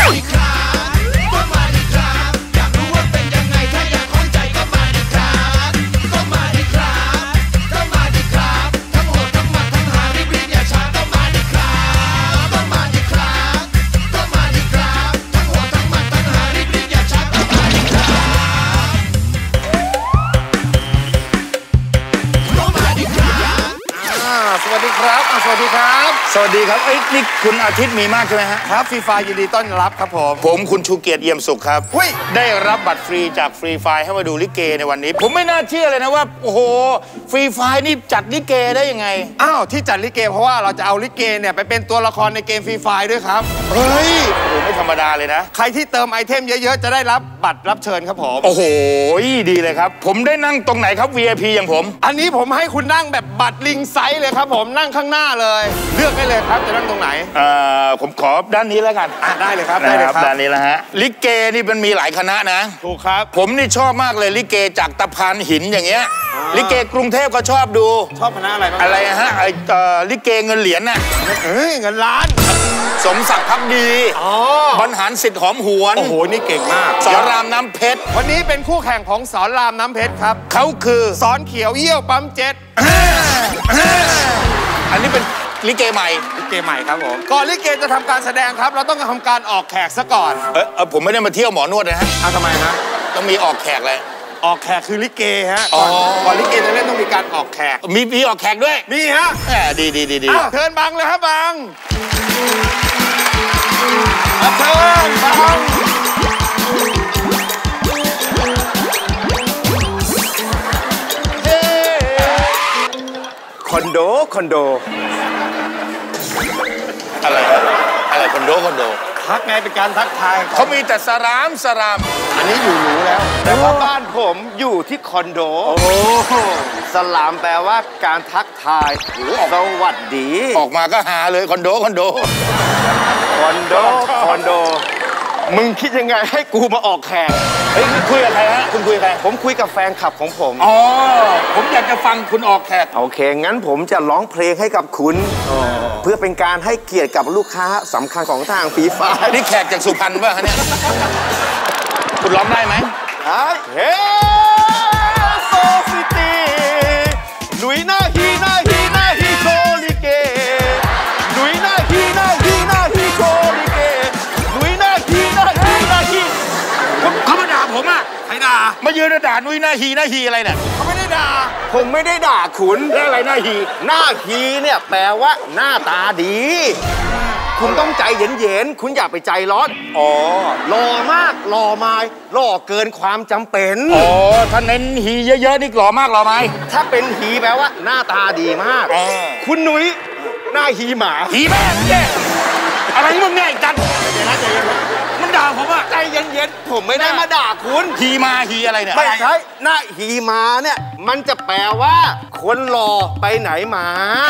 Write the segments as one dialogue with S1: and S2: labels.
S1: ดิครับก็มาดิครับอยากรู้ว่าเป็นยังไงถ้าอยากเข้าใจก็มาดิครับก็มาดิครับก็มาดิครับทั้งโหดทั้งมันทั้งหารีบอย่าช้าก็มาดิครับก็มาดิครับก็มาดิครับทั้งโหดทั้งมันทั้งหารีบอย่าช้าก็มาดิครับก็มาดิครับ
S2: สวัสดีครับสวัสดีครับ
S3: สวัสดีครับนี่คุณอาทิตย์มีมากใช่ไหมฮะ
S2: ครับฟรีไฟยินดีต้อนรับครับ
S3: ผมคุณชูเกียรติเอี่ยมสุขครับได้รับบัตรฟรีจากฟรีไฟให้มาดูลิเกในวันนี้ผมไม่น่าเชื่อเลยนะว่าโอ้โหฟรีไฟนี่จัดลิเกได้ยังไง
S2: อ้าวที่จัดลิเกเพราะว่าเราจะเอาลิเกเนี่ยไปเป็นตัวละครในเกมฟรีไฟด้วยครับ
S3: เฮ้ยโอ้โหไม่ธรรมดาเลยนะ
S2: ใครที่เติมไอเทมเยอะๆจะได้รับบัตรรับเชิญครับผม
S3: โอ้โหดีเลยครับผมได้นั่งตรงไหนครับ VIP อย่างผม
S2: อันนี้ผมให้คุณนั่งแบบบัตรลิงไซส์เลยครับผมนั่งข้างหน้าเลยเลือกได้เลยครับจะนั่งตรงไหน
S3: ผมขอด้านนี้แล้วกัน
S2: ได้เลยครับได้เลยครับ
S3: ด้านนี้แล้วฮะลิเกนี่มันมีหลายคณะนะ
S2: ถูกครับ
S3: ผมนี่ชอบมากเลยลิเกจากตะพานหินอย่างเงี้ยลิเกกรุงเทพก็ชอบดู
S2: ชอบคณะอะไรบ้าง
S3: อะไรฮะลิเกเงินเหรียญน่ะ
S2: เงินล้าน
S3: สมศักดิ์พักดีบรรหารสิทธิ์หอมหวน
S2: โอ้โหนี่เก่งมาก
S3: สอนรามน้ำเพชร
S2: วันนี้เป็นคู่แข่งของสอนรามน้ำเพชรครับ
S3: เขาคือ
S2: สอนเขียวเยี่ยวปั๊มเจ็ด
S3: อันนี้เป็นลิเกใหม่
S2: ครับผมก่อนลิเกจะทำการแสดงครับเราต้องทำการออกแขกซะก่อน
S3: ผมไม่ได้มาเที่ยวหมอนวดนะฮะ
S2: ทำไมฮะ
S3: ต้องมีออกแขกเลย
S2: ออกแขกคือลิเกฮะก่อนลิเกจะเล่นต้องมีการออกแขก
S3: มีออกแขกด้วย
S2: มีฮะ
S3: ดี
S2: เชิญบังเลยครับบังเชิญบังคอนโด
S3: อะไรคอนโด
S2: ทักไงเป็นการทักทาย
S3: เขามีแต่สราม
S2: อันนี้อยู่รู้แล้วแต่ว่าบ้านผมอยู่ที่คอนโดสลามแปลว่าการทักทายสวัสดี
S3: ออกมาก็หาเลยคอนโด
S2: มึงคิดยังไงให้กูมาออกแขก
S3: คุยกับใครฮะคุณคุยกับใคร
S2: ผมคุยกับแฟนคลับของผม
S3: ผมอยากจะฟังคุณออกแขก
S2: โอเคงั้นผมจะร้องเพลงให้กับคุณเพื่อเป็นการให้เกียรติกับลูกค้าสำคัญของทางฟรีไฟ
S3: นี่แขกจากสุพรรณป่ะฮะเนี่ยคุณร้องได้ไหม
S2: เฮ้โซซิตี้หนุ่ยหน้าฮีโชลิเกหนุ่ยหน้าฮีโชลิเกหนุ่ยหน้าฮี
S3: เขามาด่าผมอ่ะ
S2: ใครด่า
S3: มายืนด่านุ้ยหน้าฮีอะไรเนี่ย
S2: เขาไม่ได้ด่าผมไม่ได้ด่าคุณ
S3: แล้วอะไรหน้าฮี
S2: เนี่ยแปลว่าหน้าตาดีคุณต้องใจเย็นๆคุณอย่าไปใจร้อนหล่อมากหล่อไม้หล่อเกินความจำเป็น
S3: ถ้าเน้นฮีเยอะๆนี่หล่อมากหล่อไม้
S2: ถ้าเป็นฮีแปลว่าหน้าตาดีมากคุณนุ้ยหน้าฮีหมา
S3: ฮีแม่เนี่ยอะไรมึงเนี่ยจัดมันด่าผมอะ
S2: ใจเย็นๆผมไม่ได้มาด่าคุณ
S3: ฮีมาฮีอะไรเนี่ย
S2: ไม่ใช่หน้าฮีมาเนี่ยมันจะแปลว่าคนหล่อไปไหนมา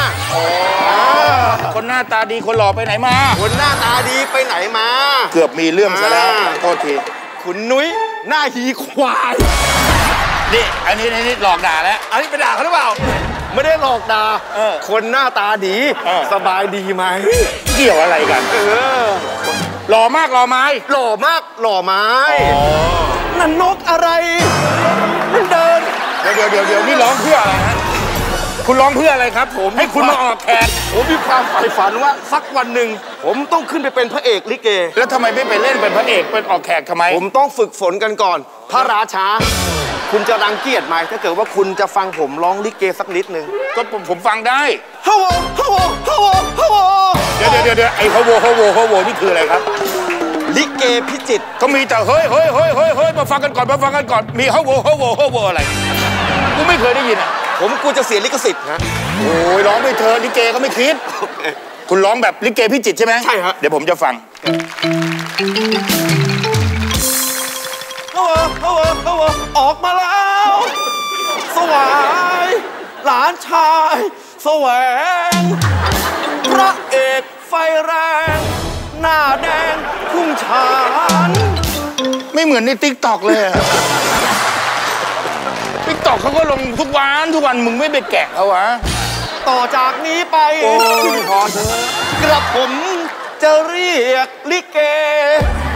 S3: คนหน้าตาดีคนหล่อไปไหนมา
S2: คนหน้าตาดีไปไหนมา
S3: เกือบมีเรื่องซะแล้วโทษที
S2: คุณนุ้ยหน้าฮีควาย
S3: นี่อันนี้หลอกด่าแล้ว
S2: อันนี้ไปด่าเขาหรือเปล่าไม่ได้หลอกด่าคนหน้าตาดีสบายดีไหม
S3: เกี่ยวอะไรกันหล่อมากหล่อไม้
S2: หล่อมากหล่อไม้นั่นนกอะไรมันเดิน
S3: เดี๋ยวนี่ร้องเพื่ออะไรฮะคุณร้องเพื่ออะไรครับผมให้คุณมาออกแขก
S2: ผมมีความใฝ่ฝันว่าสักวันหนึ่งผมต้องขึ้นไปเป็นพระเอกลิเก
S3: แล้วทำไมไม่ไปเล่นเป็นพระเอกเป็นออกแขกทำไม
S2: ผมต้องฝึกฝนกันก่อนพระราชาคุณจะรังเกียจไหมถ้าเกิดว่าคุณจะฟังผมร้องลิเกสักนิดนึง
S3: ก็ผมฟังได้
S2: ฮัลโหล
S3: เดี๋ยวไอ้ฮัลโหลนี่คืออะไรครับ
S2: ลิเกพิจิตร
S3: ก็มีแต่เฮ้ยมาฟังกันก่อนมีฮัลโหลอะไรกูไม่เคยได้ยินอ่ะ
S2: กูจะเสียลิขสิทธิ์นะ
S3: โอ้ยร้องไม่เธอลิเกก็ไม่คิดคุณร้องแบบลิเกพิจิตรใช่ไหม
S2: ใช่ฮะ
S3: เดี๋ยวผมจะฟัง
S2: ออกมาแล้วสวายหลานชายแสวงพระเอกไฟแรงหน้าแดงพุ่งฉาน
S3: ไม่เหมือนในติ๊กต็อกเลยติ๊กต็อกเขาก็ลงทุกวันมึงไม่ไปแกะเขาวะ
S2: ต่อจากนี้ไปพอเถอะกระผมจะเรียกลิเก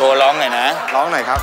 S3: ว์ร้องหน่อยนะ
S2: ร้องหน่อยครับ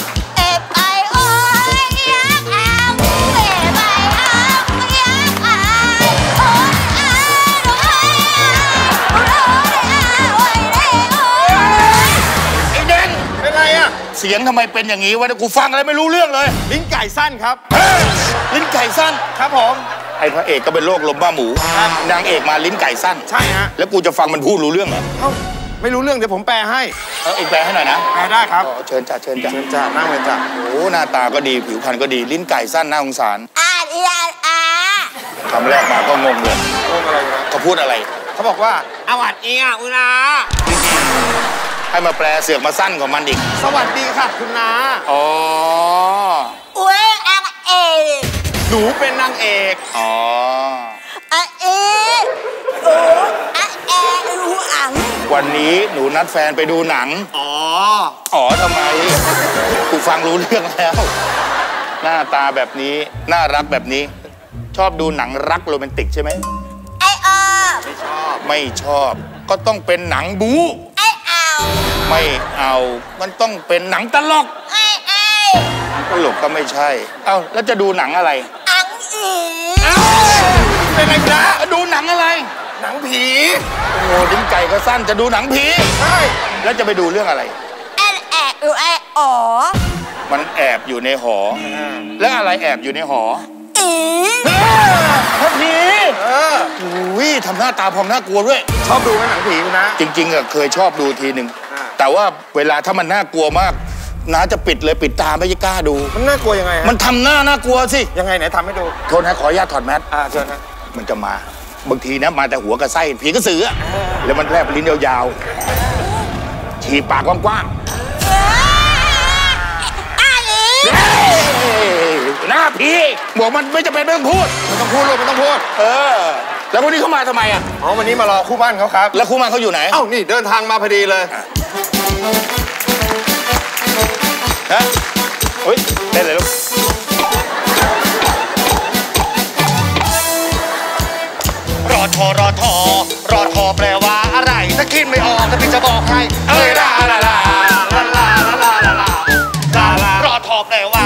S3: ไอ้เด่น
S2: เป็นไรอ่ะ
S3: เสียงทำไมเป็นอย่างนี้วะกูฟังอะไรไม่รู้เรื่องเลย
S2: ลิ้นไก่สั้นครับ
S3: ลิ้นไก่สั้น
S2: ครับผม
S3: ไอ้พระเอกก็เป็นโรคลมบ้าหมูนางเอกมาลิ้นไก่สั้น
S2: ใช่ฮะ
S3: แล้วกูจะฟังมันพูดรู้เรื่องเหรอ
S2: เอ้าไม่รู้เรื่องเดี๋ยวผมแปลให้
S3: เอกแปลให้หน่อยนะ
S2: แปลได้ครับ
S3: เชิญจ้ะเชิญจ้ะ
S2: เชิญจ้านั่งเลยจ้า
S3: โอ้หน้าตาก็ดีผิวพรรณก็ดีลิ้นไก่สั้นน่าสงสารคำแรกมาก็งงเลย
S2: โอ้อะไรนะ
S3: เขาพูดอะไร
S2: เขาบอกว่าอวัดอีอ่ะอุนา
S3: ให้มาแปลเสือกมาสั้นกว่ามันอีก
S2: สวัสดีค่ะคุณนา
S3: อ๋อ
S2: หนูเป็นนางเอก
S3: อ๋อวันนี้หนูนัดแฟนไปดูหนัง
S2: อ๋อ
S3: อ๋อทำไมกูฟังรู้เรื่องแล้ว หน้าตาแบบนี้น่ารักแบบนี้ ชอบดูหนังรักโรแมนติกใช่ไหมไม่ชอบก็ต้องเป็นหนังบู๊ไม่เอามันต้องเป็นหนังตลกตลกก็ไม่ใช่เอ้าแล้วจะดูหนังอะไรเป็นอะไรนะดูหนังอะไร
S2: หนังผี
S3: โอ้ลิ้นไก่ก็สั้นจะดูหนังผี
S2: ใช่
S3: แล้วจะไปดูเรื่องอะไร มันแอบอยู่ในหอ แล้วอะไรแอบอยู่ในหอพระผีอุ้ยทำหน้าตาพองน่ากลัวด้วย
S2: ชอบดูไหมหนังผีคุณนะ
S3: จริงๆอะเคยชอบดูทีหนึ่งแต่ว่าเวลาถ้ามันน่ากลัวมากน้าจะปิดเลยปิดตาไม่กล้าดู
S2: มันน่ากลัวยังไงฮะ
S3: มันทำหน้าน่ากลัวสิ
S2: ยังไงไหนทำให้ดู
S3: โทษนะขออนุญาตถอดแมส
S2: เชิญนะ
S3: มันจะมาบางทีนะมาแต่หัวกับไส้ผีกระสืออะแล้วมันแลบลิ้นยาวๆฉีกปากกว้างๆหน้าผีบอกมันไม่จำเป็นไม่ต้องพูด
S2: ไม่ต้องพูดลูกไม่ต้องพูด
S3: แล้ววันนี้เขามาทำไมอ่ะ
S2: อ๋อวันนี้มารอคู่บ้านเขาครับ
S3: แล้วคู่มันเขาอยู่ไหน
S2: เอ้านี่เดินทางมาพอดีเลย
S3: ฮะเฮ้ยเล่นเลยลูก
S1: รอทอรอทอรอทอแปลว่าอะไร ถ้าคิดไม่ออกถ้าพี่จะบอกให้ลาลาลาลาลาลาลาลาลาลารอทอแปลว่า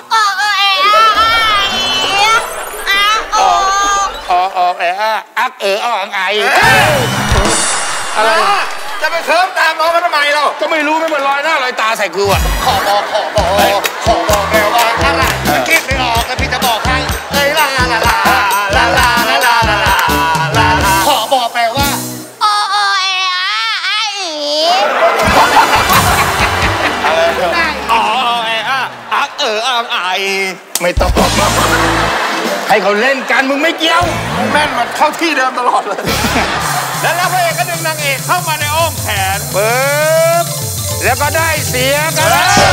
S3: อักอังไออะไร
S2: จะไปเคิร์ฟตามน้องมาทำไมเรา
S3: ก็ไม่รู้ไม่เหมือนรอยหน้ารอยตาใส่กูอ่ะ
S1: ขอบอกแปลว่าอะไรถ้าคิดไม่ออกถ้าพี่จะบอกให้ลาลาลาลาลาลาลาลาลาลาขอบอกแปลว่าอังไอ
S3: ไม่ต้องให้เขาเล่นกันมึงไม่เกี่ยว
S2: แม่นมันเข้าที่เดิมตลอดเลย แล้วพระเอกก็ดึงนางเอกเข้ามาในอ้อมแขน
S3: ปึ๊บแล้วก็ได้เสียกัน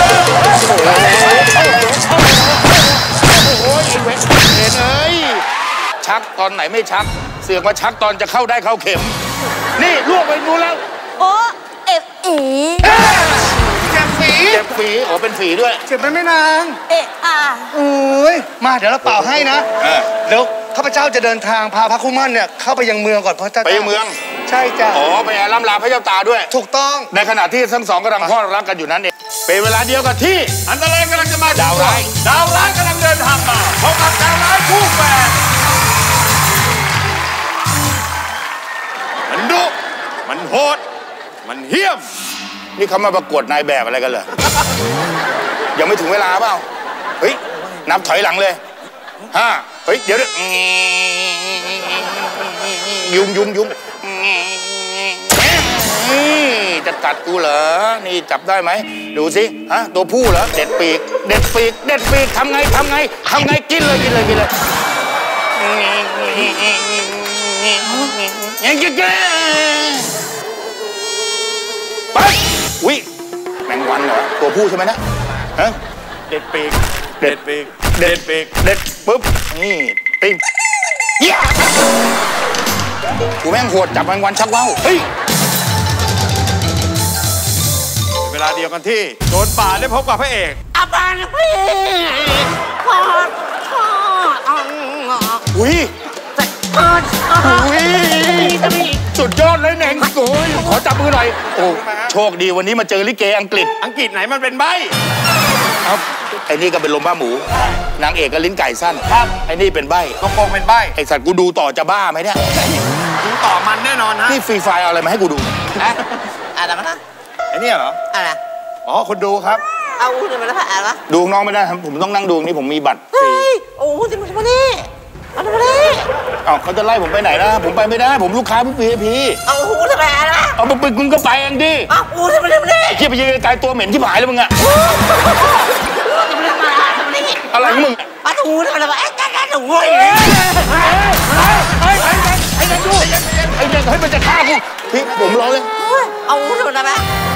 S3: โอ้ยเว้นเอ้ยชักตอนไหนไม่ชัก เสือกมาชักตอนจะเข้าได้เข้าเข็ม นี่ลวกไปดูแล้วเจ็บฝีเจ็บฝีโอ้เป็นฝีด้วย
S2: เจ็บไหมไม่นาง
S1: อุ้ยมาเดี๋ยวเราเป่าให้นะแล้วข้าพเจ้าจะเดินทางพาพระคุมันเนี่ยเข้าไปยังเมืองก่อนเพราะเจ้า
S3: ไปยังเมือง
S1: ใช่จ้ะ
S3: อ๋อไปล่ำลาพระเจ้าตาด้วย
S1: ถูกต้อง
S3: ในขณะที่ทั้งสองกำลังพลอดรักกันอยู่นั้นเองเป็นเวลาเดียวกับที่
S2: อันตรายกำลังจะมา
S3: ดาวร้าย
S2: ดาวร้ายกำลังเดินทางมาพบกับดาวร้ายคู่แฝดมันดุมันโหดมันเหี้ยม
S3: นี่เขามาประกวดนายแบบอะไรกันเหรอ ยังไม่ถึงเวลาเปล่า เฮ้ย นับถอยหลังเลย5เฮ้ย เดี๋ยวด้วยยุมจะกัดกูเหรอ นี่จับได้ไหม ดูสิตัวผู้เหรอ เด็ดปีก ทำไง กินเลยไปอุ๊ยแมงวันเหรอ ตัวผู้ใช่ไหมนะฮะ
S2: เด็ดปีก
S3: เด็ดปุ๊บ นี่ปิ้งเย้กูแม่งโหดจับแมงวันชักว่าวเฮ้ย
S2: เวลาเดียวกันที่โจรป่าได้พบกับพระเอก
S3: อุ้ยสุดยอดเลยเน่งโอ้ยขอจับมือหน่อยโอ้โชคดีวันนี้มาเจอลิเกอังกฤษ
S2: ไหนมันเป็นใบ
S3: ครับไอ้นี่ก็เป็นลมบ้าหมูนางเอกก็ลิ้นไก่สั้นครับไอ้นี่เป็นใบ
S2: กระโปรงเป็นใบ
S3: ไอ้สัตว์กูดูต่อจะบ้าไหมเนี่ย
S2: ดูต่อมันแน่นอนฮะ
S3: นี่ฟรีไฟล์เอาอะไรมาให้กูดู
S4: อะไรมานะ
S2: ไอ้นี่เหรอ
S4: อะไร
S2: อ๋อคนดูครับ
S4: เอาอุ้ยมาแล้วผ่านวะ
S3: ดูน้องไม่ได้ครับผมต้องนั่งดูนี่ผมมีบัตร
S4: เฮ้ยโอ้ยมามานี่มานี่
S3: เขาจะไล่ผมไปไหนนะผมไปไม่ได้ผมลูกค้าผู้ VIP
S4: เอาหูทำไมนะ
S3: เอาไปมึงก็ไปเองดิ
S4: เอาหูทำไมนี่
S3: เทียบไปยืนไกลตัวเหม็นที่หายเลยมึงอะอะไรมึง
S4: มาหูทำไมล่ะไอ้แก่หนู
S3: ไอ้เด็กดูไอ้เด็กให้มันจะฆ่ากูพี่ผมร้องเลย
S4: เอาหูทำไมล่ะ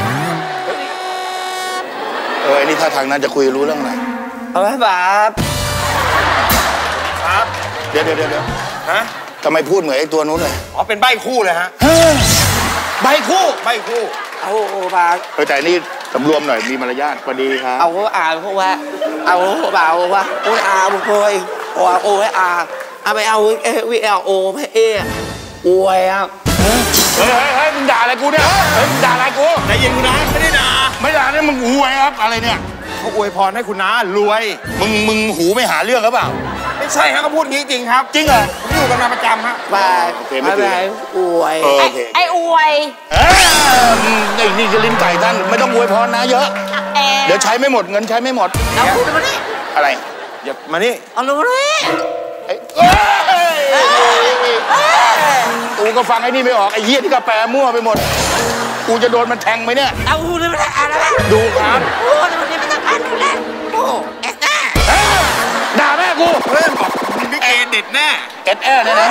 S3: ไอ้นี่ท่าทางนั้นจะคุยรู้เรื่องอะไร
S4: เอาไว้แบบ
S2: ครับ
S3: เดี๋ยว
S2: ฮะ
S3: ทำไมพูดเหมือนไอ้ตัวนู้นเลย
S2: อ๋อเป็นใบคู่เลยฮะ
S3: ใบคู่
S4: เอาบา
S3: แต่นี่สำรวมหน่อยมีมารยาทพอดีครับ
S4: เอาพวกว่าเอาเบาว่าโอ้ยบุกโอยโอ้ยเอาไปเอาVLO ให้อวยอ่ะ
S3: เฮ้ยมึงด่าอะไรกูเนี่ยมึงด่าอะไรกู
S2: ใจเย็นคุณนะไม่ได้ด่า
S3: เนี่ยมึงอวยครับอะไรเนี่ย
S2: เขาอวยพรให้คุณน้ารวย
S3: มึงหูไม่หาเรื่องหรือเปล่า
S2: ไม่ใช่ครับเขาพูดงี้จริงครับ
S3: จริงเหรอ
S2: ผมอยู่กันมาประจำฮะ
S4: ไปอวยไอ้อวย
S3: นี่จะลิ้นไก่ท่านไม่ต้องอวยพรนะเยอะเดี๋ยวใช้ไม่หมดเงินใช้ไม่หมด
S4: เอาพูดมาดิ
S3: อะไร
S2: อย่ามานี่
S4: เอาลูกนี่
S3: กูก็ฟังไอ้นี่ไม่ออกไอ้เหี้ยที่ก็แปลมั่วไปหมดกูจะโดนมันแทงไหมเนี่ย
S4: เอาพูดเลยไม่ได้อะไร
S3: ดูครับ
S4: โอ้ยมันไม่ต้องอ่านดูแลโอ้เอ็ดแน่
S3: ด่าแม่กู
S2: เริ่มบอกลิเกเด็ดแน่
S3: เอ็ดแน่นะ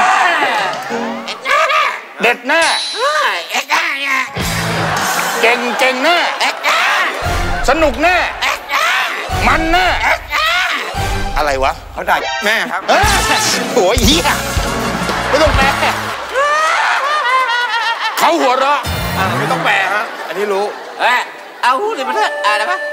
S3: เด็ดแน่
S4: เอ็ดแน่เนี่ย
S3: เก่งแน่สนุกแน่มันแน่อะไรวะ
S2: เขาด่าแม่ครับ
S3: โอ้ยเหี้ยไม่ต้องแปลเขาหัวเราะ
S2: ไม่ต้องแปลฮะอันนี้รู้
S4: เอาพูดเลยมาเถอะอะไรปะ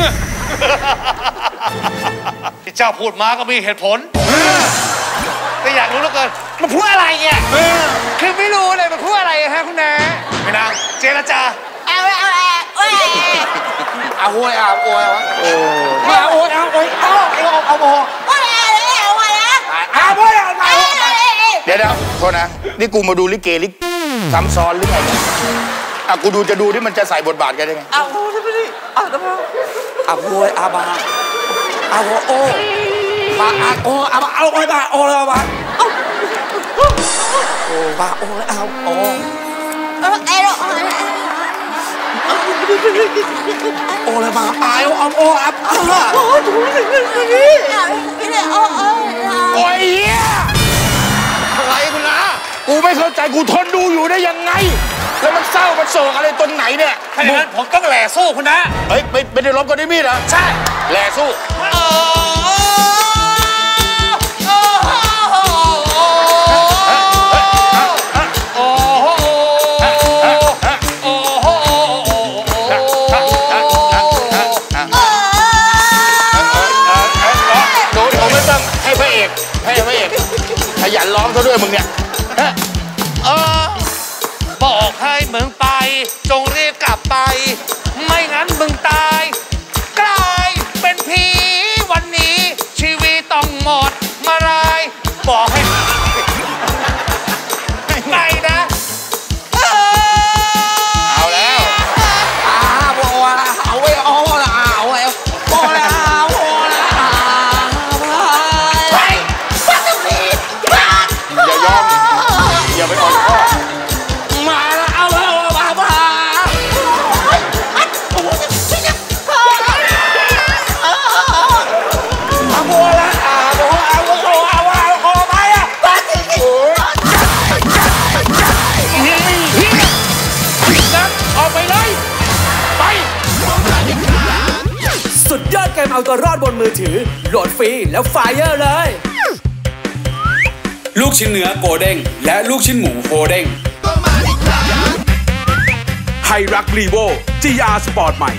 S2: ที่เจ้าพูดมาก็มีเหตุผลแต่อยากรู้เหลือเกิน
S4: มันพูดอะไรเนี่ยคือไม่รู้เลยมันพูดอะไรฮะคุณน้า
S2: ไม่นางเจรจา
S4: เอาโอ้ย
S3: โอ้ยวะ
S4: มาโอ้ยเอาโอ้ย
S3: เดี๋ยวโทษนะนี่กูมาดูลิเกซ้ำซ้อนหรือไงกูจะดูที่มันจะใส่บทบาทกันได้ไง
S4: เอาทำไมดิเอาทำไมเอาโอ้ยอาบาเอาโอ้บาโอ้อาบาเอาโอ้ยบาโอ้เลยบาโอ้บาโอ้เอาโอ้โอ้เลยบาเอาโอ้อับ
S3: โอ้ย
S2: อะไรคุณนะ
S3: กูไม่เข้าใจกูทนดูอยู่ได้ยังไงแล้วมันเศร้ามันโศกอะไรตนไหนเนี่ย
S2: ถ้าอย่างนั้นผมต้องแหล่สู้คุณนะ
S3: เฮ้ยไม่ได้ลบกันได้มีดเหรอ
S2: ใช่
S3: แหล่สู้ให้พระเอกขยันร้องซะด้วยมึงเนี่ย
S2: บอกให้มึงไปจงรีบกลับไปไม่งั้นมึงตายกลายเป็นผีวันนี้ชีวิตต้องหมดมาลายบอกให้ไปนะ
S3: เอาแล้ว
S4: บอกว่าเอาไว้เอาละเอาไว้บอกแล้ว
S3: อย่ายอมอย่าไปอ่อนข้อ
S4: มาแล้วเอา
S5: สุดยอดเกมเอาตัวรอดบนมือถือโหลดฟรีแล้วไฟเยอร์เลยลูกชิ้นเนื้อโกเด้งและลูกชิ้นหมูโฮเด้งไฮรักรีโว GR สปอร์ตใหม่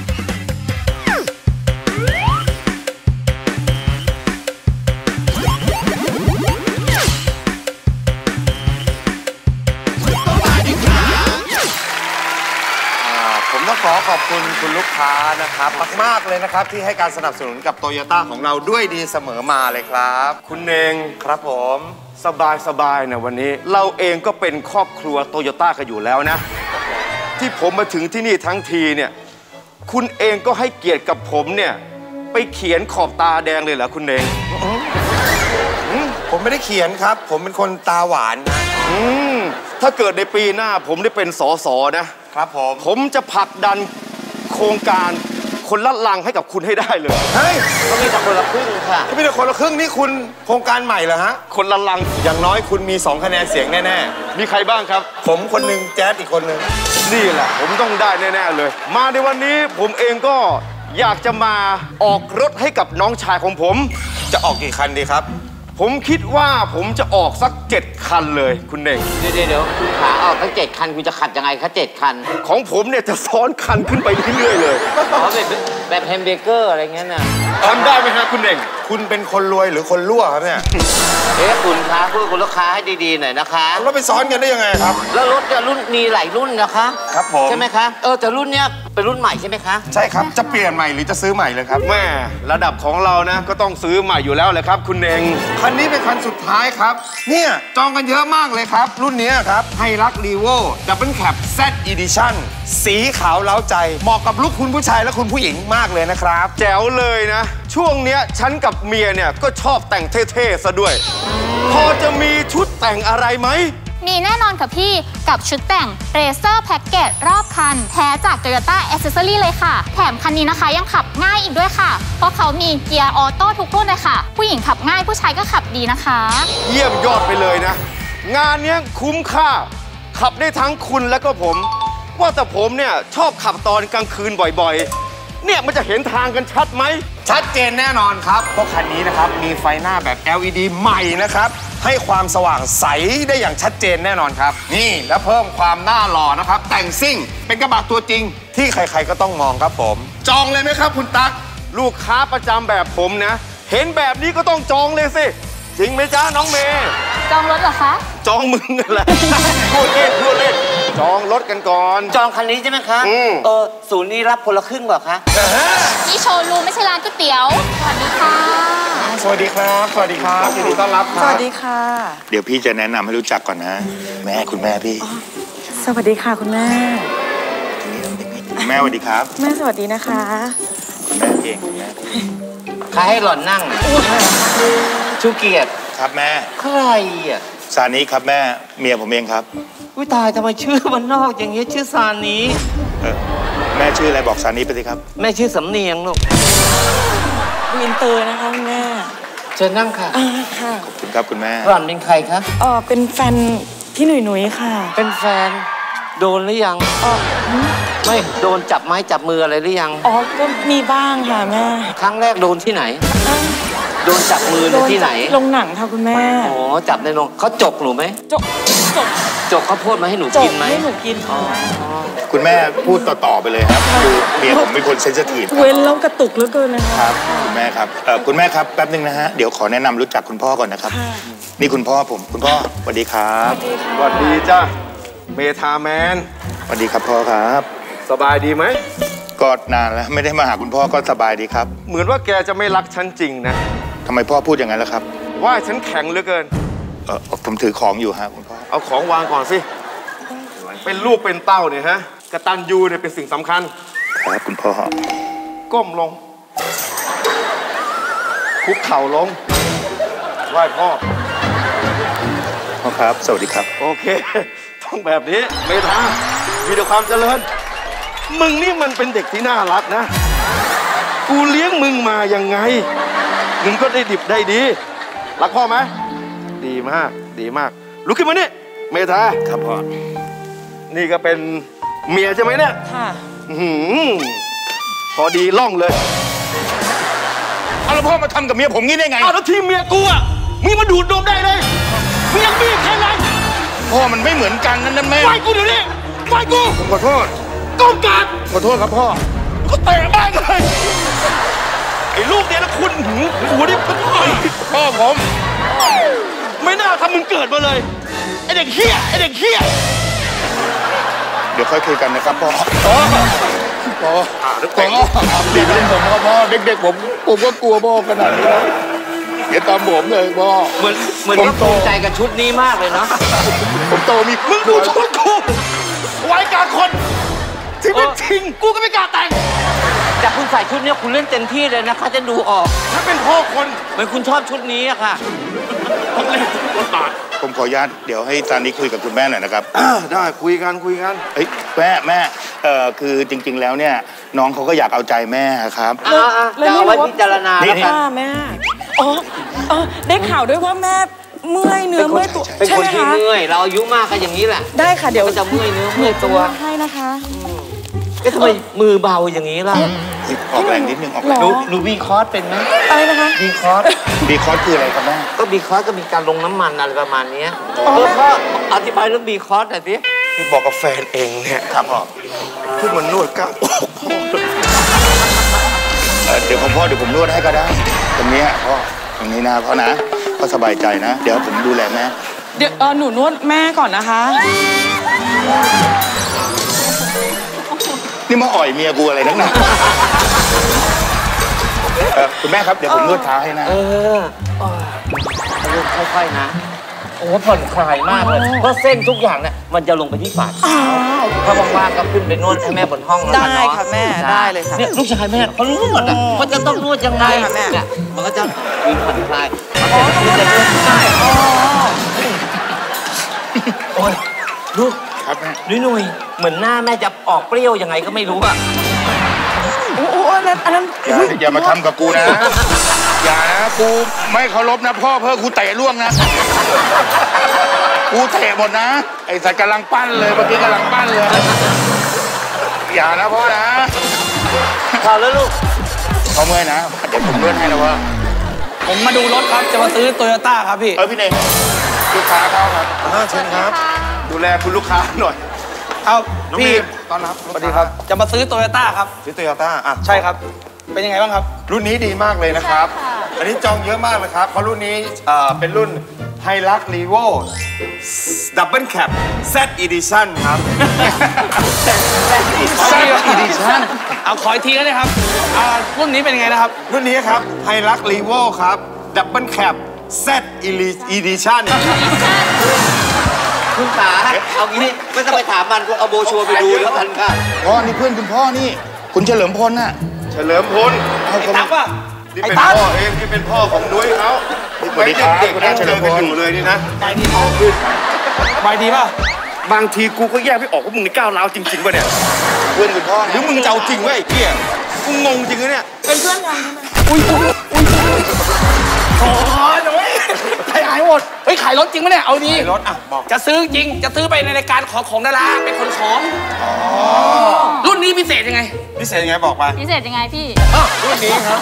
S6: คุณลูกค้านะครับมากๆเลยนะครับที่ให้การสนับสนุนกับโตโยต้าของเราด้วยดีเสมอมาเลยครับ
S2: คุณเอง
S6: ครับผม
S2: สบายนะวันนี้เราเองก็เป็นครอบครัวโตโยต้ากันอยู่แล้วนะ ที่ผมมาถึงที่นี่ทั้งทีเนี่ยคุณเองก็ให้เกียรติกับผมเนี่ยไปเขียนขอบตาแดงเลยเหรอคุณเอง
S6: ผมไม่ได้เขียนครับ ผมเป็นคนตาหวานนะ
S2: ถ้าเกิดในปีหน้าผมได้เป็นสสนะครับ ผมจะผลักดันโครงการคนละลังให้กับคุณให้ได้เลย
S6: เฮ้ย
S4: ก็มีแต่คนละครึ่งค่ะ
S6: ก็มีแต่คนละครึ่งนี่คุณโครงการใหม่เหรอฮะ
S2: คนละลัง
S6: อย่างน้อยคุณมี2 คะแนนเสียงแน่
S2: มีใครบ้างครับ
S6: ๆผมคนหนึ่งแจ๊ดอีกคนหนึ่ง
S2: นี่แหละผมต้องได้แน่ๆเลย มาในวันนี้ผมเองก็อยากจะมาออกรถให้กับน้องชายของผม
S6: จะออกกี่คันดีครับ
S2: ผมคิดว่าผมจะออกสัก7 คันเลยคุณเน่ง
S4: เดี๋ยวคุณขาออกทั้ง7 คันคุณจะขัดยังไงคะ7 คัน
S2: ของผมเนี่ยจะซ้อนคันขึ้นไปเรื่อยๆเลย
S4: อ๋อแบบแฮมเบอร์เกอร์อะไรเงี้ยน่ะ
S2: ทำได้ไหมฮะคุณเน่ง
S6: คุณเป็นคนรวยหรือคนรั่วครับเนี่ย
S4: คุณคะพูดคุณลูกค้าให้ดีๆหน่อยนะคะ
S6: แล้วไปซ้อนกันได้ยังไงครับ
S4: แล้วรถเนี่ยรุ่นมีหลายรุ่นนะคะ
S6: ครับผม
S4: ใช่ไหมคะแต่รุ่นเนี้ยเป็นรุ่นใหม่ใช่ไหมคะ
S6: ใช่ครับจะเปลี่ยนใหม่หรือจะซื้อใหม่เลยครับ
S2: แม่ระดับของเรานะก็ต้องซื้อใหม่อยู่แล้วเลยครับคุณเน่ง
S6: คันนี้เป็นคันสุดท้ายครับเนี่ยจองกันเยอะมากเลยครับ รุ่นนี้ครับไฮรักรีโวดับเบิลแคป Z Edition สีขาวเล้าใจเหมาะกับลูกคุณผู้ชายและคุณผู้หญิงมากเลยนะครับ
S2: แจ๋วเลยนะ ช่วงเนี้ยฉันกับเมียเนี่ยก็ชอบแต่งเท่ๆซะด้วย พอจะมีชุดแต่งอะไรไหม
S7: มีแน่นอนค่ะพี่กับชุดแต่ง Racer Package รอบคัน แท้จาก Toyota Accessory เลยค่ะ แถมคันนี้นะคะยังขับง่ายอีกด้วยค่ะ เพราะเขามีเกียร์ออโต้ทุกรุ่นเลยค่ะ ผู้หญิงขับง่ายผู้ชายก็ขับดีนะคะ
S2: เยี่ยมยอดไปเลยนะ งานเนี้ยคุ้มค่า ขับได้ทั้งคุณและก็ผม ว่าแต่ผมเนี่ยชอบขับตอนกลางคืนบ่อยๆ เนี่ยมันจะเห็นทางกันชัดไหม
S6: ชัดเจนแน่นอนครับเพราะคันนี้นะครับมีไฟหน้าแบบ LED ใหม่นะครับให้ความสว่างใสได้อย่างชัดเจนแน่นอนครับนี่แล้วเพิ่มความน่าหล่อนะครับแต่งซิ่งเป็นกระบะตัวจริงที่ใครๆก็ต้องมองครับผมจองเลยไหมครับคุณตั๊ก
S2: ลูกค้าประจำแบบผมนะ เห็นแบบนี้ก็ต้องจองเลยสิจริงไหมจ๊ะน้องเมย์
S7: จองรถเหรอคะ
S2: จองมึงกันแหละ พูดเล่นจองรถกันก่อน
S4: จองคันนี้ใช่ไหมคะศูนย์นี้รับคนละครึ่งเหรอคะ
S7: นี่โชว์รูมไม่ใช่ร้านก๋วยเตี๋ยว สวัสดีค่ะ
S6: สวัสดีครับสวัสดีครับยินดีต้อนรับครับ
S8: สวัสดีค่ะ
S3: เดี๋ยวพี่จะแนะนำให้รู้จักก่อนนะ แม่คุณแม่พี่
S8: สวัสดีค่ะคุณแม่
S3: คุณแม่สวัสดีครับ
S8: แม่สวัสดีนะคะ
S3: คุณแม่เองคุณแม่พี่
S4: ใครให้หล่อนนั่งชูเกียรติ
S3: ครับแม่
S4: ใครอ่ะ
S3: ซานิครับแม่เมียผมเองครับ
S4: อุ้ยตายทำไมชื่อมันนอกอย่างเงี้ยชื่อซานี
S3: แม่ชื่ออะไรบอกซานิไปสิครับ
S4: แม่ชื่อสำเนียงลูก
S8: วินเตอร์นะคะคุณแม่
S4: เชิญนั่งค่ะ
S8: ค่ะ
S3: ขอบคุณครับคุณแม่
S4: หล่อนเป็นใครคะ
S8: เป็นแฟนพี่หนุ่ยค่ะ
S4: เป็นแฟน โดนหรือยังไม่โดนจับไม้จับมืออะไรหรือยัง
S8: ก็มีบ้างค่ะแม่
S4: ครั้งแรกโดนที่ไหน โดนจับมือในที่ไหน
S8: ลงหนังค่ะคุณแม่
S4: อ๋อจับในโรงเขาจกหนูไหม
S8: จก
S4: จกข้าวโพดมาให้หนู
S8: จ
S4: กิ
S8: ก
S4: นไหม
S8: ให้หนูกินค่ะ
S3: คุณแม่พูดต่อๆไปเลยครับคือเมียผมเป็นคนเซนซิทีฟ
S8: เว้นแล้วกระตุกเหลือเกินนะคะ
S3: ครับคุณแม่ครับคุณแม่ครับแป๊บนึงนะฮะเดี๋ยวขอแนะนำรู้จักคุณพ่อก่อนนะครับ นี่คุณพ่อผมคุณพ่อสวัสดีครับ
S2: สวัสดีจ้ะเมธาแมน
S3: สวัสดีครับพ่อครับ
S2: สบายดีไหม
S3: ก็นานแล้วไม่ได้มาหาคุณพ่อก็สบายดีครับ
S2: เหมือนว่าแกจะไม่รักฉันจริงนะ
S3: ทำไมพ่อพูดอย่างนั้นล่ะครับ
S2: ว่าฉันแข็งเหลือเกิน
S3: ผมถือของอยู่ฮะคุณพ่อ
S2: เอาของวางก่อนสิ เป็นลูกเป็นเต้าเนี่ยฮะกตัญญูเนี่ยเป็นสิ่งสำคัญ
S3: ครับคุณพ่อ
S2: ก้มลง คุกเข่าลง ไหว้พ่อ
S3: พ่อครับสวัสดีครับ
S2: โอเค ต้องแบบนี้เมธามีแต่ความเจริญ มึงนี่มันเป็นเด็กที่น่ารักนะ กูเลี้ยงมึงมายังไง มึงก็ได้ดิบได้ดี รักพ่อไหม ดีมาก ดีมาก ลุกขึ้นมานี่ เมธา
S3: ครับพ่อ
S2: นี่ก็เป็นเมียใช่ไหมเนี่ย
S8: ค่ะ
S2: อื้อหือพอดีล่องเลย
S3: เอาแล้วพ่อมาทำกับเมียผมงี้ได้ไง
S2: เอาแล้วทีมเมียกูอ่ะมีมาดูดนมได้เลยเมียมีแค่ไหน
S3: พ่อมันไม่เหมือนกันนั่นแม่
S2: ไหวกูเดี๋ยวนี้ไหวกู
S3: ผมขอโทษ
S2: ก้มกราบ
S3: ขอโทษครับพ่อ
S2: ก็เตะแม่งเลยไอ้ลูกเนี่ยนะคุณหัวนี่พ่อผม ไม่น่าทำมึงเกิดมาเลยไอ้เด็กเฮี้ยไอ้เด็กเฮี้ย
S3: เดี๋ยวค่อยคุยกันนะครับพ่อพ่อเด็กเป็นผมก็พ่อเด็กๆผมก็กลัวพ่อขนาดนี้แล้วอย่าตามผมเลยพ่อ
S4: เหมือนก็ภูมิใจกับชุดนี้มากเลยเนาะ
S3: ผมโตมี
S2: มึงดูชุดกูไว้กลางคนที่ไม่จริงกูก็ไม่กล้าแต่ง
S4: แต่คุณใส่ชุดนี้คุณเล่นเต็มที่เลยนะคะจะดูออก
S2: ถ้าเป็นพ่อคน
S4: เหมือนคุณชอบชุดนี้อะค่ะ
S2: ต้องเล่นบทบาท
S3: ผมขออนุญาตเดี๋ยวให้ตานี้คุยกับคุณแม่หน่อยนะครับ
S2: ได้คุยกัน
S3: เฮ้ยแม่คือจริงๆแล้วเนี่ยน้องเขาก็อยากเอาใจแม่ครับ
S4: จะเอาไว้พิจารณาแล้วกัน
S8: แม่ได้ข่าวด้วยว่าแม่เมื่อยเนื้อเมื่อยตัว
S4: เป็นคนที่เมื่อยเราอายุมากก็อย่างนี้แหละ
S8: ได้ค่ะเดี๋ยว
S4: จะเมื่อยเนื้อเมื่อยตัว
S8: ให้นะคะ
S4: ทำไมมือเบาอย่างนี้ล่ะ
S3: ออกแรงนิดนึงออกแรง
S4: หนูบีคอร์สเป็นไหม
S8: อะไรนะคะ
S3: บีคอร์สคืออะไรครับแม่
S4: ก็บีคอร์สก็มีการลงน้ำมันอะไรประมาณนี้พ่ออธิบายเรื่องบีคอร์สหน่อยสิ
S2: พี่บอกกับแฟนเองเนี่ย
S3: ครับพ่อ
S2: ขึ้นมานวดก้าว
S3: เดี๋ยวผมนวดให้ก็ได้ตรงนี้พ่อตรงนี้นะพ่อนะพ่อสบายใจนะเดี๋ยวผมดูแลแม่
S8: เดี๋ยวหนูนวดแม่ก่อนนะคะ
S3: นี่มาอ่อยเมียกูอะไรนักหนาคุณแม่ครับเดี๋ยวผมนวดเท้าให้นะ
S4: ค่อยๆนะโอ้ผ่อนคลายมากเลยเพราะเส้นทุกอย่างเนี่ยมันจะลงไปที่ฝ่าเท้าถ้าว่างๆก็ขึ้นไปนวดให้แม่บนห้องแล้ว
S8: ได้ค่ะแม่ได้เลยค่ะ
S4: เนี่ยลูกชายแม่เขารู้หมดอ่ะเขาจะต้องนวดยังไง
S8: ค่ะแม่
S4: มันก็จะมีผ่อนคลายมันจะนวดได้โอ้ยลูก
S3: ครับแม่
S4: หนุ่ยเหมือนหน้าแม่จะออกเปรี้ยวยังไงก็ไม่รู้อ่ะ
S8: โอ้อันนั้น
S3: อย่ามาทำกับกูนะอย่านะกูไม่เคารพนะพ่อเพื่อกูเตะล่วงนะกูเตะหมดนะไอ้สัตว์กำลังปั้นเลยเมื่อกี้กำลังปั้นเลยอย่านะพ่อนะ
S4: พอแล้วลูก
S3: เขาเมื่อยนะเดี๋ยวผมเลื่อนให้นะว่า
S2: ผมมาดูรถครับจะมาซื้อโตโยต้าครับพี่
S3: พี่เน่งลูกค้าเข้าครับ
S2: เชิญครับ
S3: ดูแลคุณลูกค้าหน่อย
S2: เอาพี่
S3: ต้อนรับ
S2: สวัสดีครับจะมาซื้อโตโยต้าครับ
S3: ซื้อโตโยต้า
S2: ใช่ครับเป็นยังไงบ้างครับ
S6: รุ่นนี้ดีมากเลยนะครับอันนี้จองเยอะมากเลยครับเพราะรุ่นนี้เป็นรุ่นไฮลักรีโวดับเบิลแคป Z Edition ครับ
S2: Z Edition เอาขออีกทีก็ได้ครับรุ่นนี้เป็นยังไงนะครับ
S6: รุ่นนี้ครับไฮลักรีโวครับดับเบิลแคป Z Edition
S4: คุณขาเอางี้ไม่ต้องไปถามมันคุณเอาโบชัวไปดูแล้วกันค่ะ
S3: พ่อนี่เพื่อนคุณพ่อนี่คุณเฉลิมพลน่ะ
S6: เฉลิมพล
S2: ไอ้ตั๊กป่ะ
S6: นี่เป็นพ่อเองที่เป็นพ่อของนุ้ยเขา
S3: สวัสดีครับ
S6: เด็กๆเจอกันอยู่เลยนี่นะ
S2: ใจดีทองขึ้นใบดีป่ะ
S6: บางทีกูก็แยกไม่ออกว่ามึงนี่ก้าวร้าวจริงๆป่ะเนี่ย
S3: เพื่อนคุณพ่อ
S6: หรือมึงจะเอาจริงวะไอ้เกี้ยกูงงจริงนะเนี่ย
S8: เป็นเพื่อนกัน
S2: อุ้ยโอ้ยหนุ่ยใจหายหมดเฮ้ยขายรถจริงไหมเนี่ยเอาดี
S6: รถ
S2: บอกจะซื้อจริงจะซื้อไปในรายการของดาราเป็นคนของรุ่นนี้พิเศษยังไง
S6: พิเศษยังไงบอกไป
S7: พิเศษยังไงพี่
S6: รุ่นนี้ครับ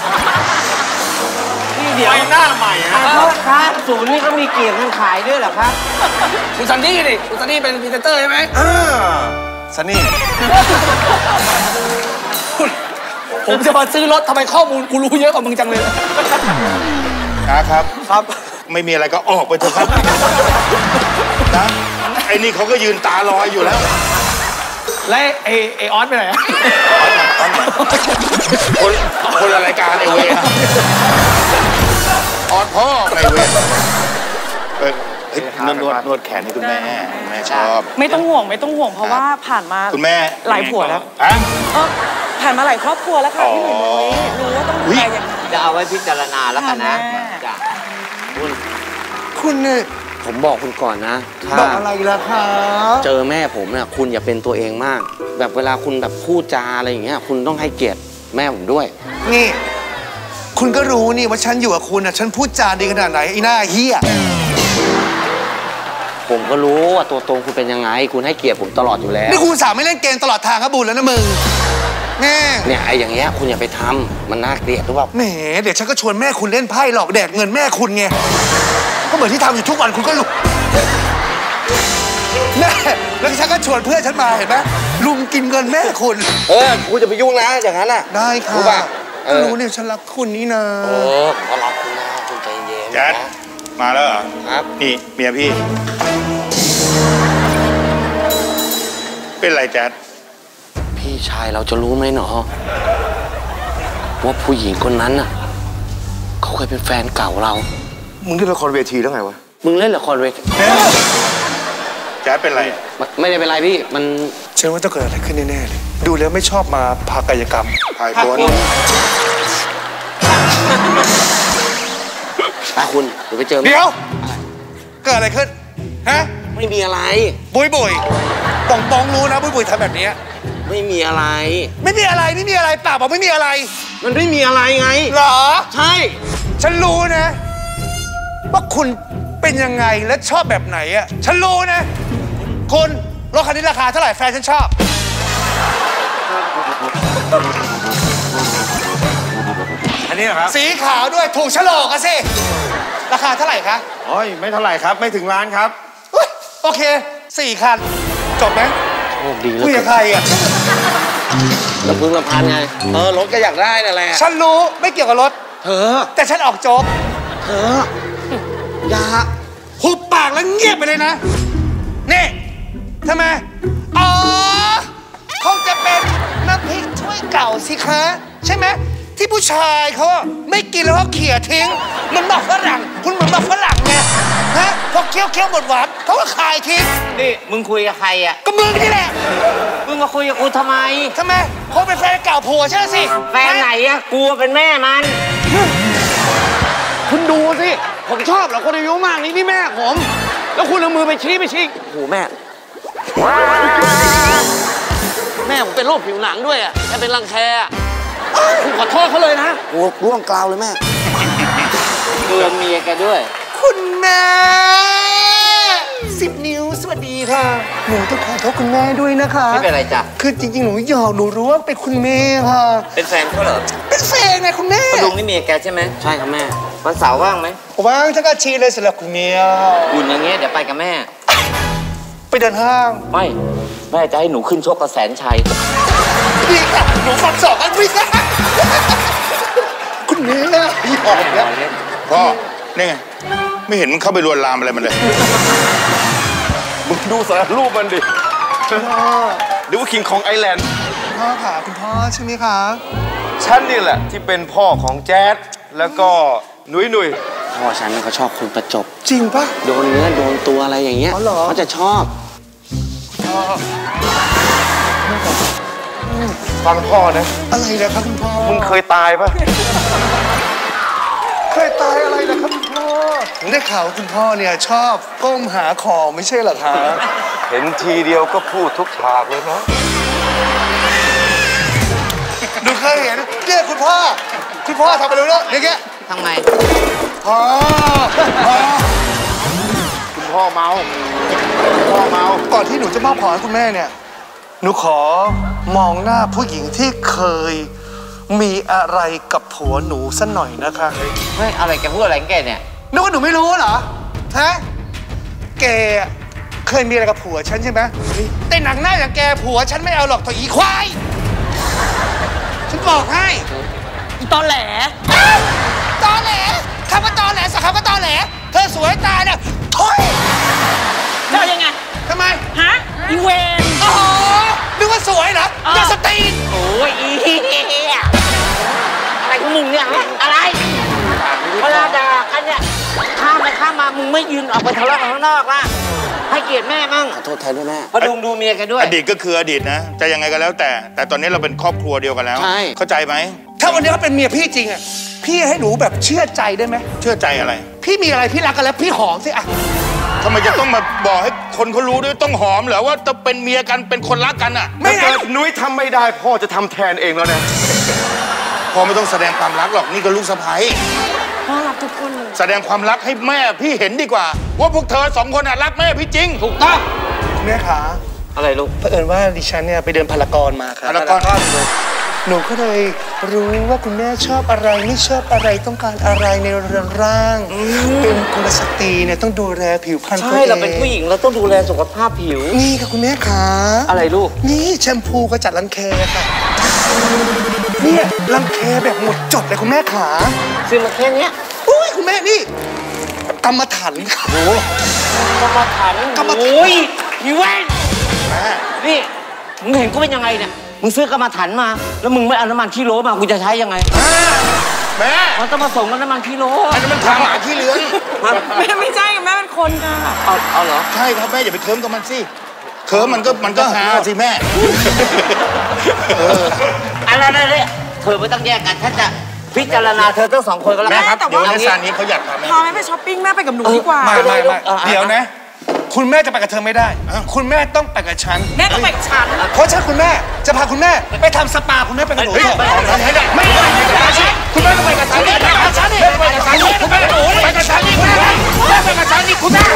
S4: ไฟหน้าใหม่ครับศูนย์นี่เขามีเกียรติเงินขายด้วยเหรอครับ
S2: คุณซันนี่ดิคุณซันนี่เป็นพรีเซนเตอร์ใช่ไหม
S6: ซันนี่
S2: ผมจะมาซื้อรถทำไมข้อมูลกูรู้เยอะกว่ามึงจังเลย
S3: ครับไม่มีอะไรก็ออกไปเถอะครับนะไอ้นี่เขาก็ยืนตาลอยอยู่แล้ว
S2: และไอออสไปไหน
S3: คนละรายการไอเวออสพ่อไอเวนวดแขนให้คุณแม่ชอบ
S8: ไม่ต้องห่วงเพราะว่าผ่านมา
S3: คุณแม่
S8: หลายผัวแล้วผ่านมาหลายครอบครัวแล้วค่ะที่หนูรู้ว่าต้องดูแลยังไง
S4: จะเอาไว้พิจารณาแล้วกันนะ
S2: คุณเนี่ย
S4: ผมบอกคุณก่อนนะ
S2: บอกอะไรล่ะคะ
S4: เจอแม่ผมเนี่ยคุณอย่าเป็นตัวเองมากแบบเวลาคุณแบบพูดจาอะไรอย่างเงี้ยคุณต้องให้เกียรติแม่ผมด้วย
S2: นี่คุณก็รู้นี่ว่าฉันอยู่กับคุณอ่ะฉันพูดจาดีขนาดไหนไอ้หน้าเหี้ย
S4: ผมก็รู้ว่าตัวตนคุณเป็นยังไงคุณให้เกียรติผมตลอดอยู่แล้ว
S2: นี่คุณสามไม่เล่นเกมตลอดทางครับบุญแล้วนะมึง
S4: เนี่ยไอ้อย่างเงี้ยคุณอย่าไปทำมันน่าเกลียดหรือเปล่า
S2: แหมเดี๋ยวฉันก็ชวนแม่คุณเล่นไพ่หลอกแดกเงินแม่คุณไงก็เหมือนที่ทำอยู่ทุกวันคุณก็รู้แม่แล้วฉันก็ชวนเพื่อนฉันมาเห็นไหมลุงกินเงินแม่คุณ
S4: คุณจะไปยุ่งนะอย่างนั้นน่ะ
S2: ได้ค่ะรู้ป่ะรู้เนี่ยฉันรักคุณนี่นะ
S4: ก็รักคุณนะคุณใจเย็น
S3: แจ๊ดมาแล้วเหรอ
S4: ครับ
S3: นี่เมียพี่เป็นไรแจ๊ด
S4: พี่ชายเราจะรู้ไหมหนอว่าผู้หญิงคนนั้นน่ะเขาเคยเป็นแฟนเก่าเรา
S6: มึงเล่นละครเวทีแล้วไงวะ
S4: มึงเล่นละครเวที
S6: แจ๊ดเป็นไร
S4: ไม่ได้เป็นไรพี่มัน
S2: ฉันว่าต้องเกิดอะไรขึ้นแน่ๆเลยดูแล้วไม่ชอบมาผ่ากายกรรม
S6: พายตัว
S4: คุณเดี๋ยวไปเจอ
S2: เดี๋ยวเกิดอะไรขึ้นฮะ
S4: ไม่มีอะไร
S2: บุยป่องรู้นะบุยทำแบบนี้
S4: ไม่มีอะไร
S2: ไม่มีอะไรเปล่าบอกไม่มีอะไร
S4: มันไม่มีอะไรไง
S2: เหรอ
S4: ใช่
S2: ฉันรู้นะว่าคุณเป็นยังไงและชอบแบบไหนอ่ะฉันรู้นะคุณรถคันนี้ราคาเท่าไหร่แฟนฉันชอบ
S6: อันนี้เหรอครับ
S2: สีขาวด้วยถูกฉลกอะสิราคาเท่าไหร่คะ
S6: โอ้ยไม่เท่าไหร่ครับไม่ถึงล้านครับ
S2: โอเค4 คันจบไหม
S4: โอ้ดีเลย
S2: คุยกับใครอ่ะ
S4: ลำพึงลำพันไงรถก็อยากได้นั่นแหละ
S2: ฉันรู้ไม่เกี่ยวกับรถแต่ฉันออกโจ๊ก
S4: อย่า
S2: หุบปากแล้วเงียบไปเลยนะนี่ทำไมอ๋อคงจะเป็นน้ำพริกถ้วยเก่าสิคะใช่ไหมที่ผู้ชายเขาไม่กินแล้วก็เขี่ยทิ้งมันหมักฝรั่งคุณเหมือนหมักฝรั่งไงฮะพอเคี้ยวหมดหวานเขาก็คายทิ้ง
S4: นี่มึงคุยกับใครอ่ะ
S2: ก็มึงนี่แหละ
S4: มึงมาคุยกับกูทำไม
S2: เขาเป็นแฟนเก่าผัวใช่ไหมสิ
S4: แฟนไหนอ่ะกูเป็นแม่มันคุณดูสิผมชอบเหรอคนอายุมากนี่แม่ผมแล้วคุณเอามือไปชี้โอ้โหแม่ผมเป็นโรคผิวหนังด้วยอ่ะแกเป็นรังแคคุณขอโทษเขาเลยนะโอ้ร่วงกลาวเลยแม่เตือนเมียแกด้วย
S2: คุณแม่10 นิ้วสวัสดีค่ะหนูต้องขอโทษคุณแม่ด้วยนะคะ
S4: ไม่เป็นไรจ้ะ
S2: คือจริงๆหนูรู้ว่าเป็นคุณแม่ค่ะ
S4: เป็นแฟนเขาเหรอ
S2: เป็นแฟนไงคุณแม่
S4: ประดุงนี่เมียแกใช่ไหมใช่ครับแม่วันเสาร์ว่างไหม
S2: ว่างฉันก็ชี้เลยสำหรับคุณเมีย
S4: คุณอย่างเงี้ยเดี๋ยวไปกับแม่
S2: ไปเดินห้าง
S4: ไม่แม่จะให้หนูขึ้นชกกับแสนชัย
S2: ดีค่ะหนูฟัง2 อันวิ่งคุณแม่พี่ออกแล้ว
S6: พ่อนี่ไงไม่เห็นมันเข้าไปลวนลามอะไรมันเลย
S2: มึงดูสารรูปมันดิดูว่าคิงของไอแลนด์พ่อค่ะคุณพ่อใช่ไหมคะ
S6: ฉันนี่แหละที่เป็นพ่อของแจ๊ดแล้วก็หนุ่ย
S4: พ่อฉันเขาชอบคุณประจบ
S2: จริงปะ
S4: โดนเนื้อโดนตัวอะไรอย่างเงี้ยเขาจะชอบ
S6: ฟังพ่อนะ
S2: อะไรนะครับคุณพ่อ
S6: มึงเคยตายปะ
S2: เคยตายอะไรนะครับคุณพ่อผมได้ข่าวคุณพ่อเนี่ยชอบก้มหาของไม่ใช่เหรอคะ
S6: เห็นทีเดียวก็พูดทุกฉากเลยนะ
S2: ดูเคยเห็นเนี่ยคุณพ่อทำไปรู้แล้วอย่างเงี้ย
S4: ทำไม
S2: พ่อ
S6: คุณพ่อเมา
S2: ก่อนที่หนูจะมอบของให้คุณแม่เนี่ยหนูขอมองหน้าผู้หญิงที่เคยมีอะไรกับผัวหนูสักหน่อยนะคะ
S4: ไม่อะไรแกพูดอะไรแกเนี่ย
S2: นึกว่าหนูไม่รู้เหรอฮะแกเคยมีอะไรกับผัวฉันใช่ไหมแต่หนังหน้าอย่างแกผัวฉันไม่เอาหรอกเถอะอีควายฉันบอกให้
S8: ตอแหล
S2: คำว่าตอแหลสักคำว่าตอแหลเธอสวยตายเนี่ยทุย
S8: เธอยังไง
S2: ทำไม
S8: ฮะอีเวน
S2: อ๋อนึกว่าสวยเหรออย่าสตีน
S8: โอ้ยอะไรของมึงเนี่ยอะไรเวลาด่ากันเนี่ยข้ามไปข้ามมามึงไม่ยืนออกไปทะเลาะกันข้างนอกล่ะให้เกียรติแม่มั่ง
S4: ขอโทษแทนด้วยแม่
S8: มาดูเมียกันด้วย
S6: อดีตก็คืออดีตนะจะยังไงก็แล้วแต่ตอนนี้เราเป็นครอบครัวเดียวกันแล้วเข้าใจไหม
S2: ถ้าวันนี้เขาเป็นเมียพี่จริงอ่ะพี่ให้หนูแบบเชื่อใจได้ไหม
S6: เชื่อใจอะไร
S2: พี่มีอะไรพี่รักกันแล้วพี่หอมสิอ่ะ
S6: ทำไมจะต้องมาบอกให้คนเขารู้ด้วยต้องหอมเหรอว่าจะเป็นเมียกันเป็นคนรักกันอ่ะ
S2: ไม่เกิด
S6: นุ้ยทำไม่ได้พ่อจะทำแทนเองแล้วนะพ่อไม่ต้องแสดงความรักหรอกนี่ก็ลูกสะใภ้
S8: พ่อรักทุกคน
S6: แสดงความรักให้แม่พี่เห็นดีกว่าว่าพวกเธอ2 คนรักแม่พี่จริง
S4: ถูกต้อง
S2: แม่ขา
S4: อะไรลูก
S2: เผอิญว่าดิฉันเนี่ยไปเดินพารากอนมาค่ะ
S6: พารากอน
S2: หนูก็เลยรู้ว่าคุณแม่ชอบอะไรไม่ชอบอะไรต้องการอะไรในเรือนร่างเป็นกุลสตรีเนี่ยต้องดูแลผิวพรรณตัวเอง
S4: ใช่เราเป็นผู้หญิงเราต้องดูแลสุขภาพผิว
S2: นี่ค่ะคุณแม่ขา
S4: อะไรลูก
S2: นี่แชมพูก็จัดรังแคค่ะเนี่ยรังแคแบบหมดจดเลยคุณแม่ขา
S4: ซื้อมาแค่นี้
S2: อุ้ยคุณแม่นี่กรรมฐานค่ะ
S4: โอ้กรรมฐานโอ้ยอีเวนนี่มึงเห็นกูเป็นยังไงเนี่ย
S8: มึงซื้อกรรมฐานมา แล้วมึงไม่เอาน้ำมันขี้โลมากูจะใช้ยังไง
S3: แม่
S8: มันต้องมาส่งกับน้ำมันขี้โล
S3: อันนั้นมันทางหมาขี้เลื้อน
S9: แม่ไม่ใช่แม่เป็นคนค่ะ
S8: เอาเหรอ
S3: ใช่ครับแม่อย่าไปเคิร์มกับมันสิเคิร์มมันก็หาสิแม่
S8: อะไรเธอไม่ต้องแยกกันถ้าจะพิจารณาเธอทั้ง2 คนก็แล้ว
S3: แม่
S8: กัน
S3: ครับเดี๋ยวในซานี้เขาอยากพาแม่
S9: พาแม่ไปช้อปปิ้งแม่ไปกับหนูดีกว่า
S6: ไม่เดี๋ยวนะ คุณแม่จะไปกับเธอไม่ได้ คุณแม่ต้องไปกับฉัน
S9: แม่ต้องไปกับฉัน
S6: เพราะถ้าคุณแม่จะพาคุณแม่ไปทำสปาคุณแม่ไปกับหนูไม่ได้คุณแม่ต้องไปกับฉันไปกับฉันนี่ไปกับฉันนี่คุณแม่ไปกับฉันนี่คุณแม่ไปกับฉันนี่คุณแม่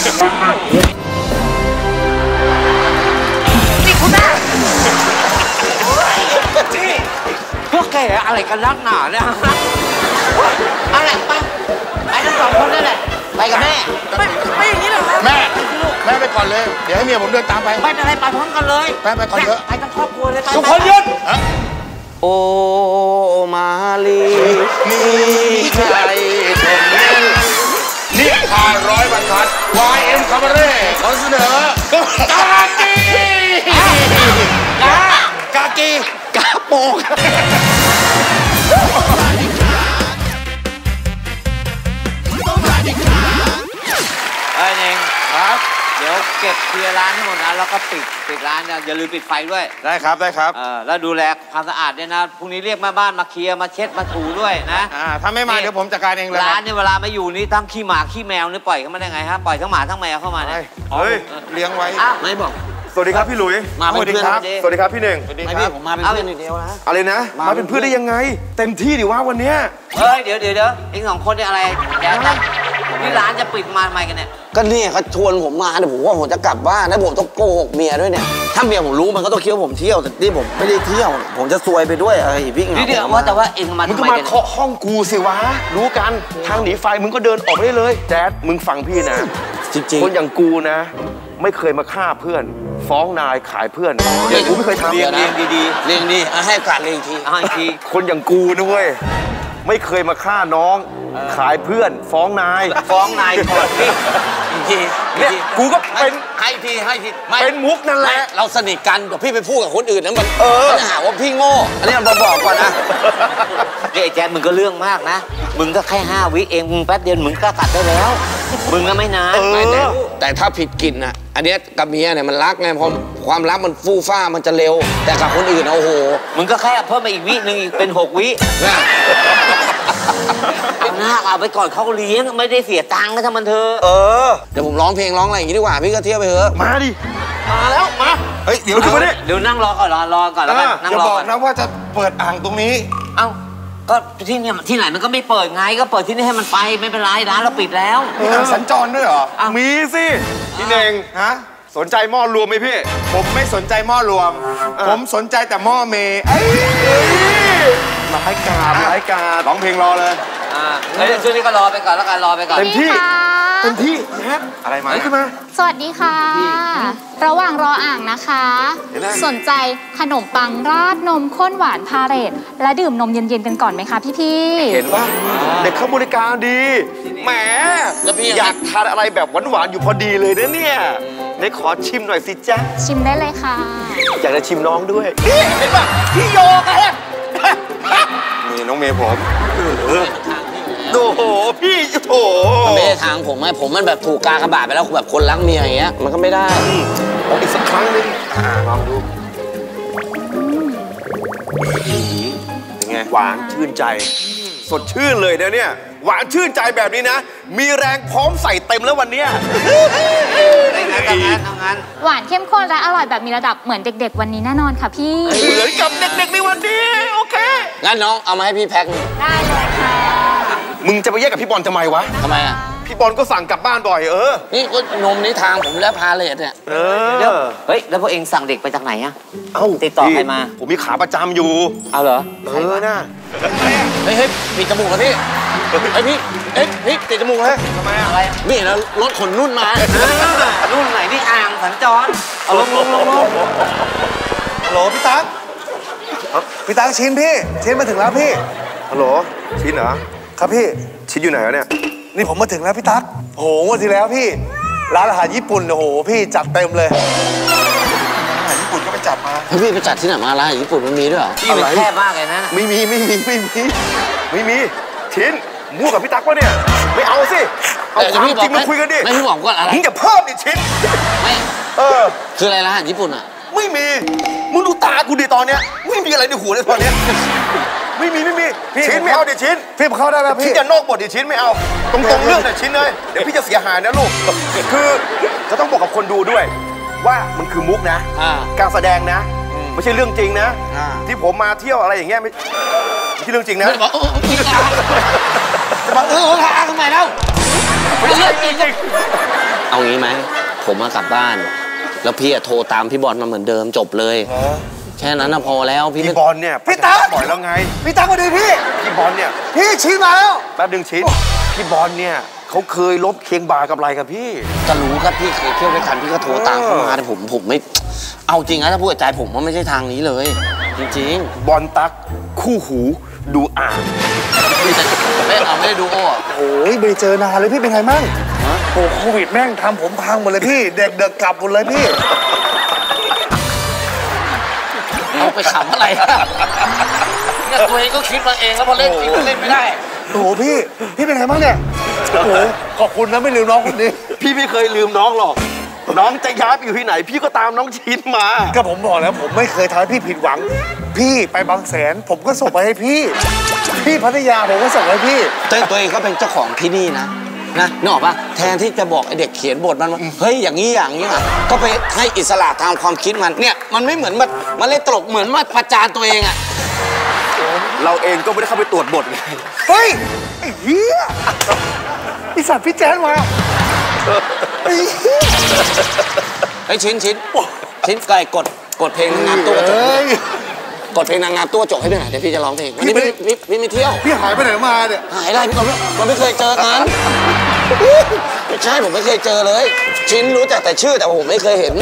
S6: นี่คุณแม่
S8: พวกแกอะไรกันนักหนาเนี่ยอะไรไปทั้ง2 คนนั่นแหละไปกับแม่
S9: ไปอย่างนี้เหรอคะ
S3: แม่ไปก่อนเลยเดี๋ยวให้เมียผมเดินตามไป
S8: ไปอะไรไปพร้อมกันเลย
S3: ไปก่อนเถอะ
S8: ไปทั้งครอบครัวเลยไป
S3: ทุกคนหยุด
S4: โอมาลี
S3: นี่ใครคนเล่นนี่พา100 บรรทัด YM Cabaret ขอเสนอกากีกากีกาโปก
S8: เองครับ เดี๋ยวเก็บเคลียร์ร้านทั้งหมดนะแล้วก็ปิดร้านนะอย่าลืมปิดไฟด้วย
S6: ได้ครับ
S8: แล้วดูแลความสะอาดด้วยนะพรุ่งนี้เรียกแม่บ้านมาเคลียร์มาเช็ดมาถูด้วยนะ
S6: ถ้าไม่มาเดี๋ยวผมจัดการเองเลย
S8: ร้านเนี่ยเวลาไม่อยู่นี่ทั้งขี้หมาขี้แมวนี่ปล่อยเข้ามาได้ไงฮะปล่อยทั้งหมาทั้งแมวเข้ามาเนี่ย
S6: เฮ้ยเลี้ยงไว้
S8: อ้าวไม่บอก
S6: สวัสดีครับพี่หลุย
S8: มาเป็นเพื่อนกันดิ
S6: สวัสดีครับพี่หนึ่ง
S8: ไม่พี่ผมมาเป็นเพื่อนอย่างเดียวนะ
S6: อะไรนะมาเป็นเพื่อนได้ยังไง เต็มที่ดิว่าวันเนี้ย
S8: เฮ้ยเดี๋ยวเอง2 คนเนี่ยอะไรแกนี่ร้านจะปิดมาทำไมกันเนี่ย
S4: ก็เนี่ยเขาชวนผมมาแต่ผมว่าผมจะกลับบ้านแล้วผมต้องโกหกเมียด้วยเนี่ยถ้าเมียผมรู้มันก็ต้องคิดว่าผมเที่ยวแต่นี่ผมไม่ได้เที่ยว ผมจะซวยไปด้วยไอ้พี่เหงา
S8: เดี๋ยวว่าแต่ว่าเองมา
S2: มึง
S8: ทำ
S2: ก็
S8: ไม
S2: มา
S8: กัน
S2: เคาะห้องกูสิวะ รู้กันทางหนีไฟมึงก็เดินออกไปได้เลยแจ๊ดมึงฟังพี่นะ
S4: จริง
S2: คนอย่างกูนะ ไม่เคยมาฆ่าเพื่อน ฟ้องนายขายเพื่อนอย่างกูไม่เคยทำ
S4: เรียงดีเรียงดีให้โอกาสเรียงอีกที
S8: อีกที
S2: คนอย่างกูนะเว้ยไม่เคยมาฆ่าน้อง ขายเพื่อนฟ้องนาย
S8: ฟ้องนายก่อนพี่อีกที
S2: เนี่ยกูก็เป็น
S4: ให้ทีไม่
S2: เป็นมุกนั่นแหละ
S4: เราสนิทกันเดี๋ยวพี่ไปพูดกับคนอื่นนะมันหาว่าพี่โง่อันนี้เราบอกก่อนนะ
S8: ไอ้แจ๊ดมึงก็เรื่องมากนะ มึงก็แค่5 วิเองมึงแป๊บเดียวมึงก็ตัดได้แล้ว มึงก็ไม่นาน
S4: แต่ถ้าผิดกินนะอันเนี้ยกับเมียเนี่ยมันรักไงพอความรักมันฟู่ฟ้ามันจะเร็ว แต่กับคนอื่นโอ้โห
S8: มึงก็แค่เพิ่มมาอีกวินึงอีกเป็น6 วิเอาไปก่อนเขาเลี้ยงไม่ได้เสียตังค์ก็ทำมันเถอะ
S4: เดี๋ยวผมร้องเพลงร้องอะไรอย่างงี้ดีกว่าพี่ก็เที่ยวไปเถอะ
S2: มาดิ
S8: มาแล้วมา
S2: เฮ้ยเดี๋ยวขึ้นมาดิ
S8: เดี๋ยวนั่งรอก่อนรอก่อนแล้วกันนั่ง
S6: อย่าร
S8: อ
S6: บอก
S8: ก่อน
S6: นะว่าจะเปิดอ่างตรงนี้
S8: เอ้าก็ที่เนี่ยที่ไหนมันก็ไม่เปิดไงก็เปิดที่นี่ให้มันไปไม่เป็นไรร้านเราปิดแล้ว
S6: มีอ่างสัญจรด้วยเหรอ
S2: มีสิพี่เน่ง
S6: ฮะ
S2: สนใจหม้อรวมไหมพี่
S6: ผมไม่สนใจหม้อรวม ผมสนใจแต่หม้อเมย์เอ้ย
S2: มาให้การมาให้การ
S6: ร้องเพลงรอเลย
S8: ช่วงนี้ก็รอไปก่อนแล้วกันรอไปก่อน
S2: เต็มที่
S7: ค่ะ
S2: เต็มที่แฮป
S6: อะไรมา
S2: ขึ้นมา
S7: สวัสดีค่ะ ระหว่างรออ่างนะคะ สนใจขนมปังราดนมข้นหวานพาเรตและดื่มนมเย็นๆกันก่อนไหมคะพี่ๆ
S2: เห็นป่ะเด็กเขาบริการดีแหม
S4: แล้วพี่
S2: อยากทานอะไรแบบหวานๆอยู่พอดีเลยนะเนี่ยเด็กขอชิมหน่อยสิจ๊ะ
S7: ชิมได้เลยค่ะ
S2: อยากจะชิมน้องด้วยนี่เห็นป่ะพี่โยกอะ
S6: นี่น้องเมย์ผม
S2: โอ้โหพี่โอ้โห
S4: มันไม่ได้ทางผมไงผมมันแบบถูกกากระบาดไปแล้วแบบคนรักเมียอย่างเงี้ยมันก็ไม่ได้
S2: ลองอีกสักครั้งหนึงลองดูเป็นไงหวานชื่นใจ สดชื่นเลยนะเนี่ยหวานชื่นใจแบบนี้นะ มีแรงพร้อมใส่เต็มแล้ววันเนี้ย
S8: ทำงาน
S7: หวานเข้มข้นและอร่อยแบบมีระดับเหมือนเด็กๆวันนี้แน่นอนค่ะพี่
S2: เหมือนกับเด็กๆในวันนี้โอเค
S4: งั้นน้องเอามาให้พี่แพ็คหนึ่ง
S7: ได้เลยค่ะ
S2: มึงจะไปแยกกับพี่บอลทำไมวะ
S4: ทำไมอ่ะ
S2: พี่บอลก็สั่งกลับบ้านบ่อย
S4: นี่ก็นมนี้ทางผมแล้วพาเลทเนี่ย
S8: เดี๋ยวเฮ้ยแล้วพวกเองสั่งเด็กไปจากไหนอะ
S2: เอ้า
S8: ติดต่อใครมา
S2: ผมมีขาประจำอยู่
S8: เอาเหรอ
S2: น่ะ
S4: เฮ้ยปิดจมูกแล้วพี่พี่ปิดจมูกเลย
S2: ทำไมอ่ะ
S8: อะไร
S4: นี่เห็นแล้วรถขนนุ่นมา
S8: รุ่นไหนนี่อ่างสัญจรเอาลง
S6: ฮัลโหลพี่ตั๊กพี่ตั๊กชิ้นพี่ ชิ้นมาถึงแล้วพี่
S2: ฮัลโหลชินเหรอ
S6: ครับพี่
S2: ชินอยู่ไหนวะเนี่ย
S6: นี่ผมมาถึงแล้วพี่ตั๊กโหงวดที่แล้วพี่ ร้านอาหารญี่ปุ่นโอ้โหพี่จัดเต็มเลย
S2: ญ
S6: ญี่ปุ่นก็ไปจับมา
S4: พี่ไปจัดที่ไหนมาร้านญี่ปุ่นมันมีด้วยเหรอ
S8: พี่มันแคบมากเลยนะ
S2: ไม่มีชิ้นมั่วกับพี่ตั๊กวะเนี่ยไม่เอาสิเอาความจริงมาคุยกันดิ
S4: ไม่พี่บอกก่อนอะไร
S2: มึงอย่าเพิ่มดิชิ้น
S4: ไม่คืออะไรร้านญี่ปุ่นอ่ะ
S2: ไม่มีมึงดูตากูดิตอนเนี้ยไม่มีอะไรในหัวเลยตอนเนี้ยไม่มีชิ้นไม่เอาดิชิ้นพี่เข้าได้แล้วพี่ชิ้นอย่านอกบทดิชิ้นไม่เอาตรงเรื่องแต่ชิ้นเลยเดี๋ยวพี่จะเสียหายนะลูกคือจะต้องบอกกับคนดูด้วยว่ามันคือมุกนะการแสดงนะไม่ใช่เรื่องจริงนะที่ผมมาเที่ยวอะไรอย่างเงี้ยไม่ใช่เรื่องจริงนะ
S4: บอกจะบอกทำไมเล่าไม่ใช่จริงเอางี้ไหมผมมากลับบ้านแล้วพี่โทรตามพี่บอลมาเหมือนเดิมจบเลยแค่นั้นนะพอแล้วพี่
S2: บอลเนี่ยพี่ตั๊กบ่อยแล้วไงพี่ตั๊กมาดีพี่บอลเนี่ยพี่ชี้มาแล้วแป๊บนึงชี้พี่บอลเนี่ยเขาเคยลบเคียงบ่ากับอะไรกับพี่
S4: ก็รู้ครับพี่เคยเที่ยวด้วยกันพี่ก็โทรตามเข้ามาแต่ผมไม่เอาจริงนะถ้าพูดใจผมว่าไม่ใช่ทางนี้เลยจริง
S2: ๆบอลตั๊กคู่หูดูอ่าง
S4: ไม่ได้ดูโอ้
S10: โอ้ยไม่เจอนานเลยพี่เป็นไงมั่งโอ้โควิดแม่งทำผมพังหมดเลยพี่เด็กกลับหมดเลยพี่
S4: เอาไปขำอะไรเนี่ยตัวเองก็คิดมาเองแล้วพอเล่นจริงก็เล่นไม่ได้
S10: โอ้โหพี่เป็นไงบ้างเนี่ยโอ้โหขอบคุณนะไม่ลืมน้องคนนี้
S2: พี่ไม่เคยลืมน้องหรอกน้องจะย้ายไปอยู่ที่ไหนพี่ก็ตามน้องชินมา
S10: ก็ผมบอกแล้วผมไม่เคยทำให้พี่ผิดหวังพี่ไปบางแสนผมก็ส่งไปให้พี่พัทยาผมก็ส่งให้พี่
S4: ตัวเองก็เป็นเจ้าของที่นี่นะนึกออกปะแทนที่จะบอกไอเด็กเขียนบทมันว่าเฮ้ยอย่างนี้อ่ะก็ไปให้อิสระทางความคิดมันเนี่ยมันไม่เหมือนมันเล่นตลกเหมือนมาประจานตัวเองอ่ะ
S2: เราเองก็ไม่ได้เข้าไปตรวจบทไง
S10: เฮ้ยไอ้เหี้ยไอ้สัตว์พี่แจ๊ดมา
S4: ไอ้ชิ้นไก่กดเพลงงานตู้กระจกกดเพลงนางงามตู้กระจกให้พี่หน่อยเดี๋ยวพี่จะร้องเพลงวันนี้พี่ไม่เที่ยว
S10: พี่หายไปไหนมาเนี่ย
S4: หายได้พี่มันไม่เคยเจอกันไม่ใช่ผมไม่เคยเจอเลยชิ้นรู้จักแต่ชื่อแต่ผมไม่เคยเห็น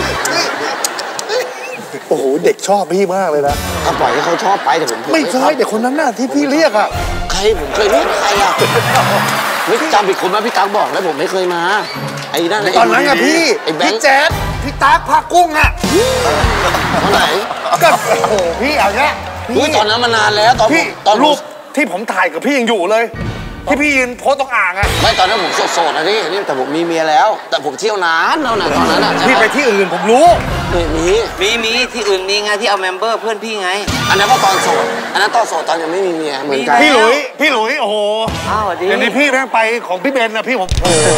S10: โอ้โหเด็กชอบพี่มากเลยนะ
S4: ถ้าปล่อยให้เขาชอบไปแต่ผม
S10: ไม่ใช่เด็กคนนั้นน่ะที่พี่เรียกอ่ะ
S4: ใครผมเคยเรียกใครอ่ะไม่จำผิดคนมาพี่ตั๊กบอกแล้วผมไม่เคยมาไอ้นั่น
S10: ตอนนั้นอะพี่แจ๊ดพี่ตั๊กพากุ้งอะ
S4: ตอนไหน
S10: ก็โอ้โหพี่เอาเนี้ย
S4: ตอนนั้นมานานแล้วตอน
S10: รูปที่ผมถ่ายกับพี่ยังอยู่เลยที่พี่ยืนโพสตรงอ่างอะ
S4: ไม่ตอนนั้นผมโสดนะนี่แต่ผมมีเมียแล้วแต่ผมเที่ยวนานแล้วนะตอนนั้นอะ
S10: พี่ไปที่อื่นผมรู้
S8: มีที่อื่นมีไงที่เอาเมมเบอร์เพื่อนพี่ไง
S4: อันนั้นก็ตอนโสดอันนั้นตอนโสดตอนยังไม่มีเมียเหมือนกัน
S10: พี่หลุยโอ้โหเดี๋ยวนี้พี่แม่งไปของพี่เบนนะพี่ผม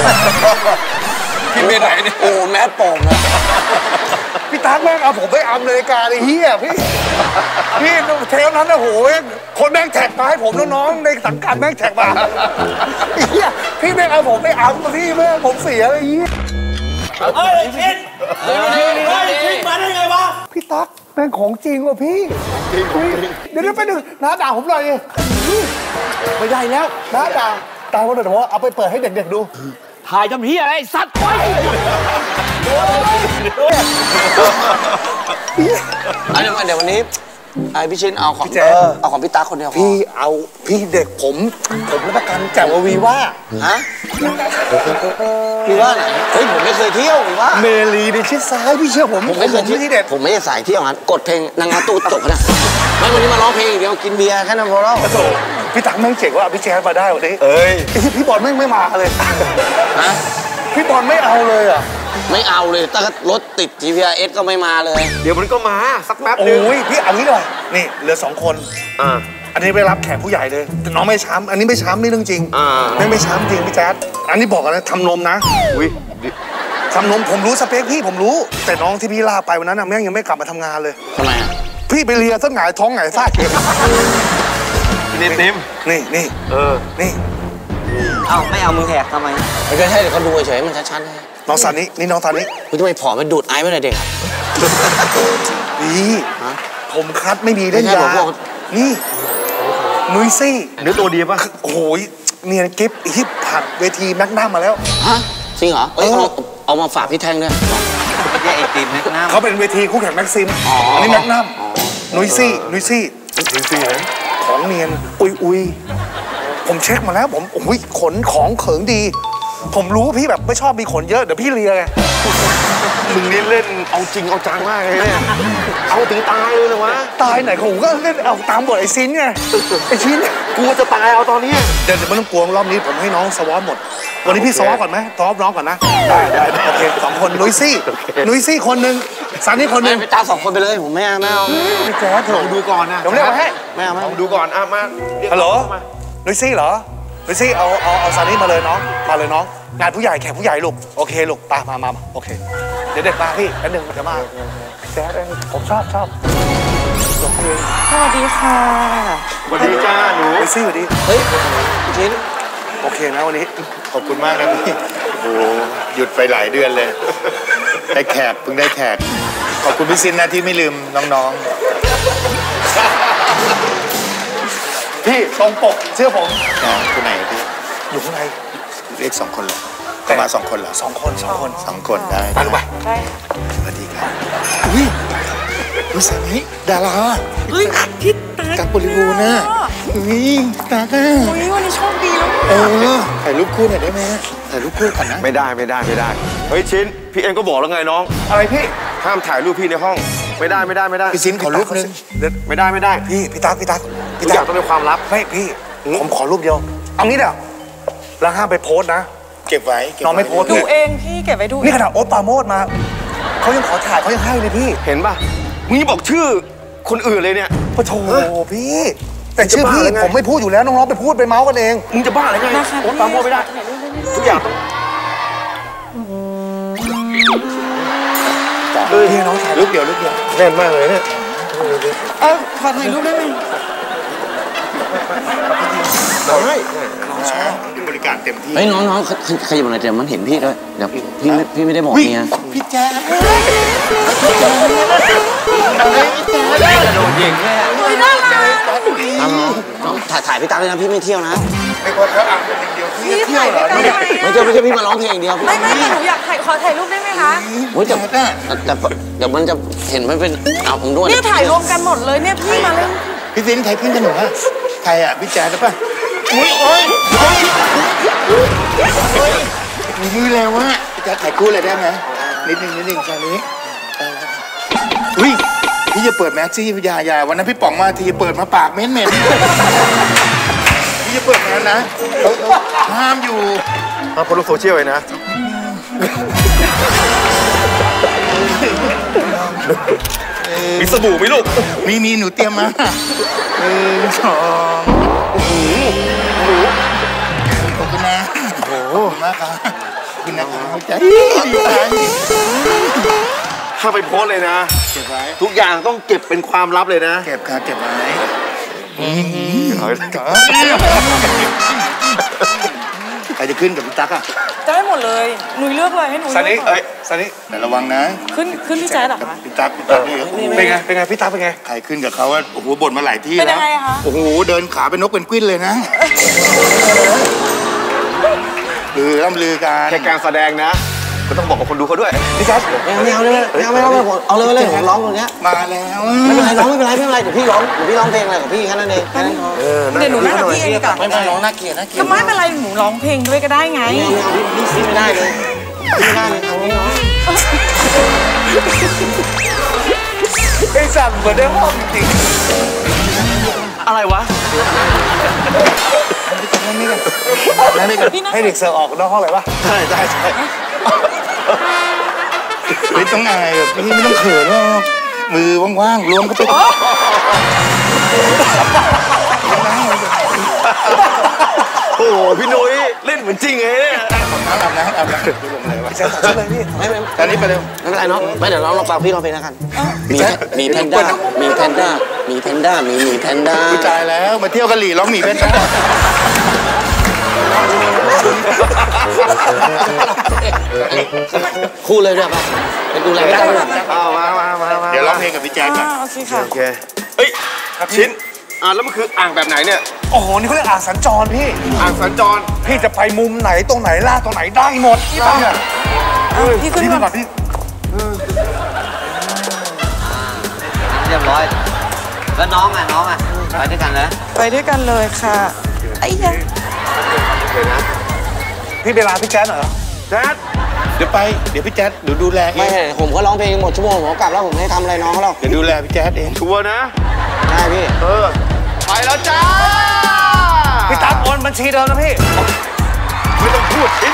S2: พี่เบนไหนเนี่ย
S4: โอ้แมสปองนะ
S10: พี่ตั๊กแม่งเอาผมไปอัมนาฬิกาเลยเฮียพี่เทปนั้นนะโหคนแม่งแท็กมาให้ผมน้องในสังกัดแม่งแท็กมาเฮียพี่แม่งเอาผมไปอัมพี่แม่งผมเสียเลยเฮีย
S2: เฮ้ยชินมาได้ไงวะ
S10: พี่ตั๊กแม่งของจริงว่ะพี่เดี๋ยวไปดูน้าด่าผมหน่อยไม่ได้แล้วน้าด่าตายวันเดียวเอาไปเปิดให้เด็กๆดู
S8: ถ่ายจำพี่อะไรสัตว์ไป
S4: เดี๋ยววันนี้ไอพี่ชินเอาของพี่ตาคนเดียว
S10: พี่เอาพี่เด็กผมรับประกันแจ๋ววีว่า
S4: ฮะพี่ว่าไหนเฮ้ยผมไม่เคยเที่ยวพี่ว่า
S10: เมลีในชิดซ้ายพี่เชื่อผม
S4: ไม่เคยที่เด็ดผมไม่ได้สายเที่ยวงั้นกดเพลงนางงามตู้จบนะไม่วันนี้มาร้องเพลงเดียวกินเบียร์แค่นั้นพอแล้ว
S10: พี่ตั๊กแม่งเจ๋งว่าพี่แจ๊ดมาได้วันนี้พี่บอลแม่งไม่มาเลย
S4: ฮะ
S10: พี่บอลไม่เอาเลยอ่ะ
S4: ไม่เอาเลยถ้ารถติด GPS ก็ไม่มาเลย
S2: เดี๋ยวมันก็มาสักแป๊บนึง
S10: โอ้ยพี่เอางี้หน่อยนี่เหลือ2 คนอันนี้ไปรับแขกผู้ใหญ่เลยแต่น้องไม่ช้ำอันนี้ไม่ช้ำนี่เรื่องจริงไม่ช้ำจริงพี่แจ๊ดอันนี้บอกกันนะทำนมนะทำนมผมรู้สเปคพี่ผมรู้แต่น้องที่พี่ลาไปวันนั้นน่ะแม่งยังไม่กลับมาทำงานเลย
S4: ทำไม
S10: พี่ไปเลียซะหงายท้องหงายไส้
S2: นี่
S10: นี่
S8: ไม่เอามือแหกทำไม
S4: ไม่ใช่เดี๋ยวเขาดูเฉยมันชัดๆ
S10: น้องซานินี่น้องซานิ
S4: คุณทำไมผอมมันดูดไอไม่ได้เด็ก
S10: นี่ผมคัดไม่มีเล่นยานี่นุ้ยซี่
S2: เนื้อตัวดีป่ะ
S10: โอ้ยเนี่ยกิฟต์ฮิปผัดเวทีแม็กนัมมาแล้ว
S4: ฮะจริงเหรอเอามาฝากพี่แท่งด้วย
S8: ไม่ใช่ไอติมแม็กนัม
S10: เขาเป็นเวทีคู่แข่งแม็กซิมอันนี้แม็กนัมนุ้ยซี่ของเนียนอุยผมเช็คมาแล้วผมขนของเขิงดีผมรู้พี่แบบไม่ชอบมีขนเยอะเดี๋ยวพี่เลียไง
S2: มึงนี่เล่นเอาจริงเอาจังมากเลยเนี่ยเอาถึงตายเลยเหรอวะ
S10: ตายไหนผมก็เล่นเอาตามบทไอ้ซินไงไอ้ชิ้น
S2: กูจะตายเอาตอนนี้
S10: เดี๋ยวไม่ต้องกลัวรอบนี้ผมให้น้องสวอปหมดวันนี้พี่สวอปก่อนไหมสวอปน้องก่อนนะได้โอเค2 คนนุ้ยซี่คนหนึ่งซันนี่คนหนึ่ง
S4: ไปตาม2 คนไปเลยผมไม่เอา
S10: พี่แจ๊ดเถอะ
S2: ดูก่อนนะ
S10: เดี๋ยวเรียกมาให้
S4: ไม่เอา
S2: ดูก่อนมา
S10: ฮัลโหลนุ้ยซี่เหรอนุ้ยซี่เอาซันนี่มาเลยน้องงานผู้ใหญ่แขกผู้ใหญ่ลูกโอเคลูกตามมาโอเคเดี๋ยวเด็กมาพี่แป๊บนึงมันจะมาแจ๊ดผมชอบร้องเพลง
S9: สวัสดีค่ะ
S2: สวัสดีจ้าหนู
S10: นุ้ยซี่สวัสดี
S4: เฮ้ยพี่ชิ้น
S10: โอเคนะวันนี้
S6: ขอบคุณมากนะพี่โอ้หยุดไปหลายเดือนเลยได้แขกเพิ่งได้แขกขอบคุณพี่ซินนะที่ไม่ลืมน้อง
S10: พี่ตรงปกเชื่อผม
S6: ๆคนไหนพี่
S10: อยู่ข้างใน
S6: เรียก2 คนเหรอเข้ามา2 คนเหรอ
S10: 2 คน
S6: 2 คนได้
S10: ไปลูกไป
S6: สวัสดีครับอุ้ยรู้สึกไหมดารา
S9: เฮ้ยพี่ตา
S6: กับบริบูรณ์นะอุ้ยตาก้า
S9: วันนี้โชคดีแล้ว
S6: ถ่ายรูปคู่หน่อยได้ไหมถ่ายรูปคู่กันนะ
S2: ไม่ได้เฮ้ยชิ้นพี่เอ็มก็บอกแล้วไงน้อง
S10: อะไรพี่
S2: ห้ามถ่ายรูปพี่ในห้องไม่ได้
S6: พี่ซินขอรูปนึง
S2: ไม่ได้
S10: พี่ตั๊ก
S2: ทุกอย่างต้องเป็นความลับ
S10: ไม่พี่ผมขอรูปเดียวเอางี้เดี๋ยวแล้วห้ามไปโพสต์นะ
S6: เก็บไว้
S10: น้องไม่โพสต์
S9: ดูเองพี่เก็บไว้ดู
S10: นี่ขนาดโอ๊ตปราโมดมาเขายังขอถ่ายเขายังให้เลยพี่
S2: เห็นป่ะมึงยังบอกชื่อคนอื่นเลยเนี่ย
S10: ปะโถพี่แต่ชื่อพี่
S2: จะบ้าหรือไง
S10: ผมไม่พูดอยู่แล้วน้องๆไปพูดไปเมาส์กันเอง
S2: มึงจะบ้าอะไรไงโอ๊ตปราโมชไม่ได้ ทุกอย่างต้อง
S10: พี่น้องถ่ายรูปเดียว
S2: แน่นมากเลยเนี่ย
S9: ขอถ่ายรูปได้ไหม
S2: ได้
S6: บริการเต็มที่
S4: เฮ้ยน้องขยับหน่อยเดี๋ยวมันเห็นพี่ด้วยเดี๋ยวพี่ไม่ได้บอกเมีย
S6: พี่แจ๊ค
S4: โดนยิงเลย
S9: เฮ้ยน่ารัก
S4: น้องถ่ายพี่ตาเลยนะพี่ไม่เที่ยวนะ
S6: ไม่พอเขาอ่านเป็นอย่างเดียวพี่
S9: พี่
S6: เที่ย
S9: ถ่า
S6: วย เหร
S9: ด้
S6: อ
S9: วยกันได้ไหม
S4: ไม่ใช่พี่มาร้องเพลงอย่างเดียว
S9: ไม่แต่หนูอยากขอถ่ายรูปได้ไหมคะ
S4: เฮ้ยแต่เดี๋ยวมันจะเห็นมันเป็นเอาผมด้วย
S9: เนี่ยถ่ายรวมกันหมดเลยเนี่ยพี่มาเล่น
S6: พี่ซินใครขึ้นกันหนูฮะใครอ่ะพี่แจ๊คหรือเปล่าอุ้ยมีมือแล้ววะพี่แจ๊คถ่ายคู่เลยได้ไหมนิดนึงแค่นี้อุ้ยพี่จะเปิดแม็กซี่อย่าวันนั้นพี่ป๋องมาทีเปิดมาปากเหม็นพี่จะเปิดแมสนะห้ามอยู่
S2: มาโพสต์โซเชียลเลยนะ มีสบู่ไหมลูก
S6: มีหนูเตรียมมา1 2ขอบคุณนะโอ้โหมากครับคุณนะครับใจดีใจ
S2: ถ้าไปโพสต์เลยนะ
S6: เก็บไว้
S2: ทุกอย่างต้องเก็บเป็นความลับเลยนะ
S6: เก็บค่ะเก็บไว้ใครจะขึ้นกับพี่ตั๊กอ่ะ
S9: ได้หมดเลยหนูเลือกเลยให้หนู
S10: ซันนี่
S9: เลือกก่อน
S10: ซันนี่
S6: แต่ระวังนะ
S9: ขึ้นพี่แจ๊ดเหรอคะ
S6: พี่ตั๊กนี่
S10: เป็นไงพี่ตั๊กเป็นไง
S6: ใครขึ้นกับเขาว่าโอ้โหบ่นมาหลายที่
S9: เป็น
S6: แล้
S9: ยั
S6: ว
S9: งไงคะ
S6: โอ้โหเดินขาเป็นนกเป็นกิ้นเลยนะลือกัน
S2: แค่การแสดงนะ ก็ต้องบอกกับคนดูเขาด้วย
S10: พี่แจ๊ด
S4: ไม่เอาเลยเอาเลยผมร้องตรงเนี้ย
S6: มาแล้ว
S4: ไม่เป็นไรน้องไม่เป็นไรเดี๋ยวพี่ร้องเพลงอะไรของพี่แค่นั้นเองแค่นั้นพอ
S9: เดี๋ยวหนูนั่งกับพี่เองกับ
S4: ไม่ร้องน่าเกลียด
S9: ก็ไม่เป็นไรหนูร้องเพลงด้วยก็ได้ไง
S4: พี่ไม่ได้เลยเอานี้น้อง
S10: ไอ้สั่นเหมือนได้ห้องจริง
S2: อะไรวะ
S10: ให้เด็กเสิร์ฟออกนอกห้องเลยปะ
S2: ใช่
S6: ไม่ต้องอายแบบพี่ไม่ต้องเขินหรอกมือว่างๆรวมก็ไป
S2: โอ้โหพี่นุ้ยเล่นเหมือนจริงเลยเนี่ย
S6: อาบน้ำ
S10: พี่แจ๊ดช่วยเลยพี่
S4: ไม่
S6: ตอนนี้ไปเร็ว
S4: เป็นไรน้องไม่เดี๋ยวน้องลองฟังพี่ร้องเพลงแล้วกันมีแพนด้ามีแพนด้ามีแพนด้า
S6: ผู้ชายแล้วมาเที่ยวกะหรี่ร้องหมีเพชรนะ
S4: คู่เลยด้วยป่ะไปดูแลพี่ตั้ม
S2: เอามา
S6: เดี๋ยวร้องเพลงกับพี่แจ๊คก่อน
S9: โอเคค่ะ
S2: โอเคเฮ้ยชิ้นแล้วมันคืออ่างแบบไหนเนี่ย
S10: โอ้โหนี่เขาเรียกอ่างสัญจรพี่
S2: อ่างสัญจร
S10: พี่จะไปมุมไหนตรงไหนลาดตรงไหนได้หมดพี่ตั้งเนี่ย
S9: พี่ขึ้น
S10: พี่
S9: ก่
S10: ก่
S9: อ
S10: อน นพี่
S4: เรียบร้อยแล้วน้องอ่ะไปด้วยกันนะ
S9: ไปด้วยกันเลยค่ะไอ้ยัง
S10: พี่เวลาพี่แจ๊ดเหรอ
S2: แจ๊ด
S3: ดี๋ยวไปเดี๋ยวพี่แจ๊ดเดี๋ยวดูแลเอ
S4: ไม่
S3: ง
S4: ผมก็ร้องเพลงหมดชั่วโมงผมก็กลับแล้วผมไม่ได้ทำอะไรน้องเขาหรอก
S3: เดี๋ยวดูแลพี่แจ๊ดเอง
S2: ชัวร์นะ
S4: ได้พี่
S2: ไปแล้วจ้า
S10: พี่ตั๊กโอนบัญชีเดิมนะพี่
S2: ไม่ต้องพูดทิ้ง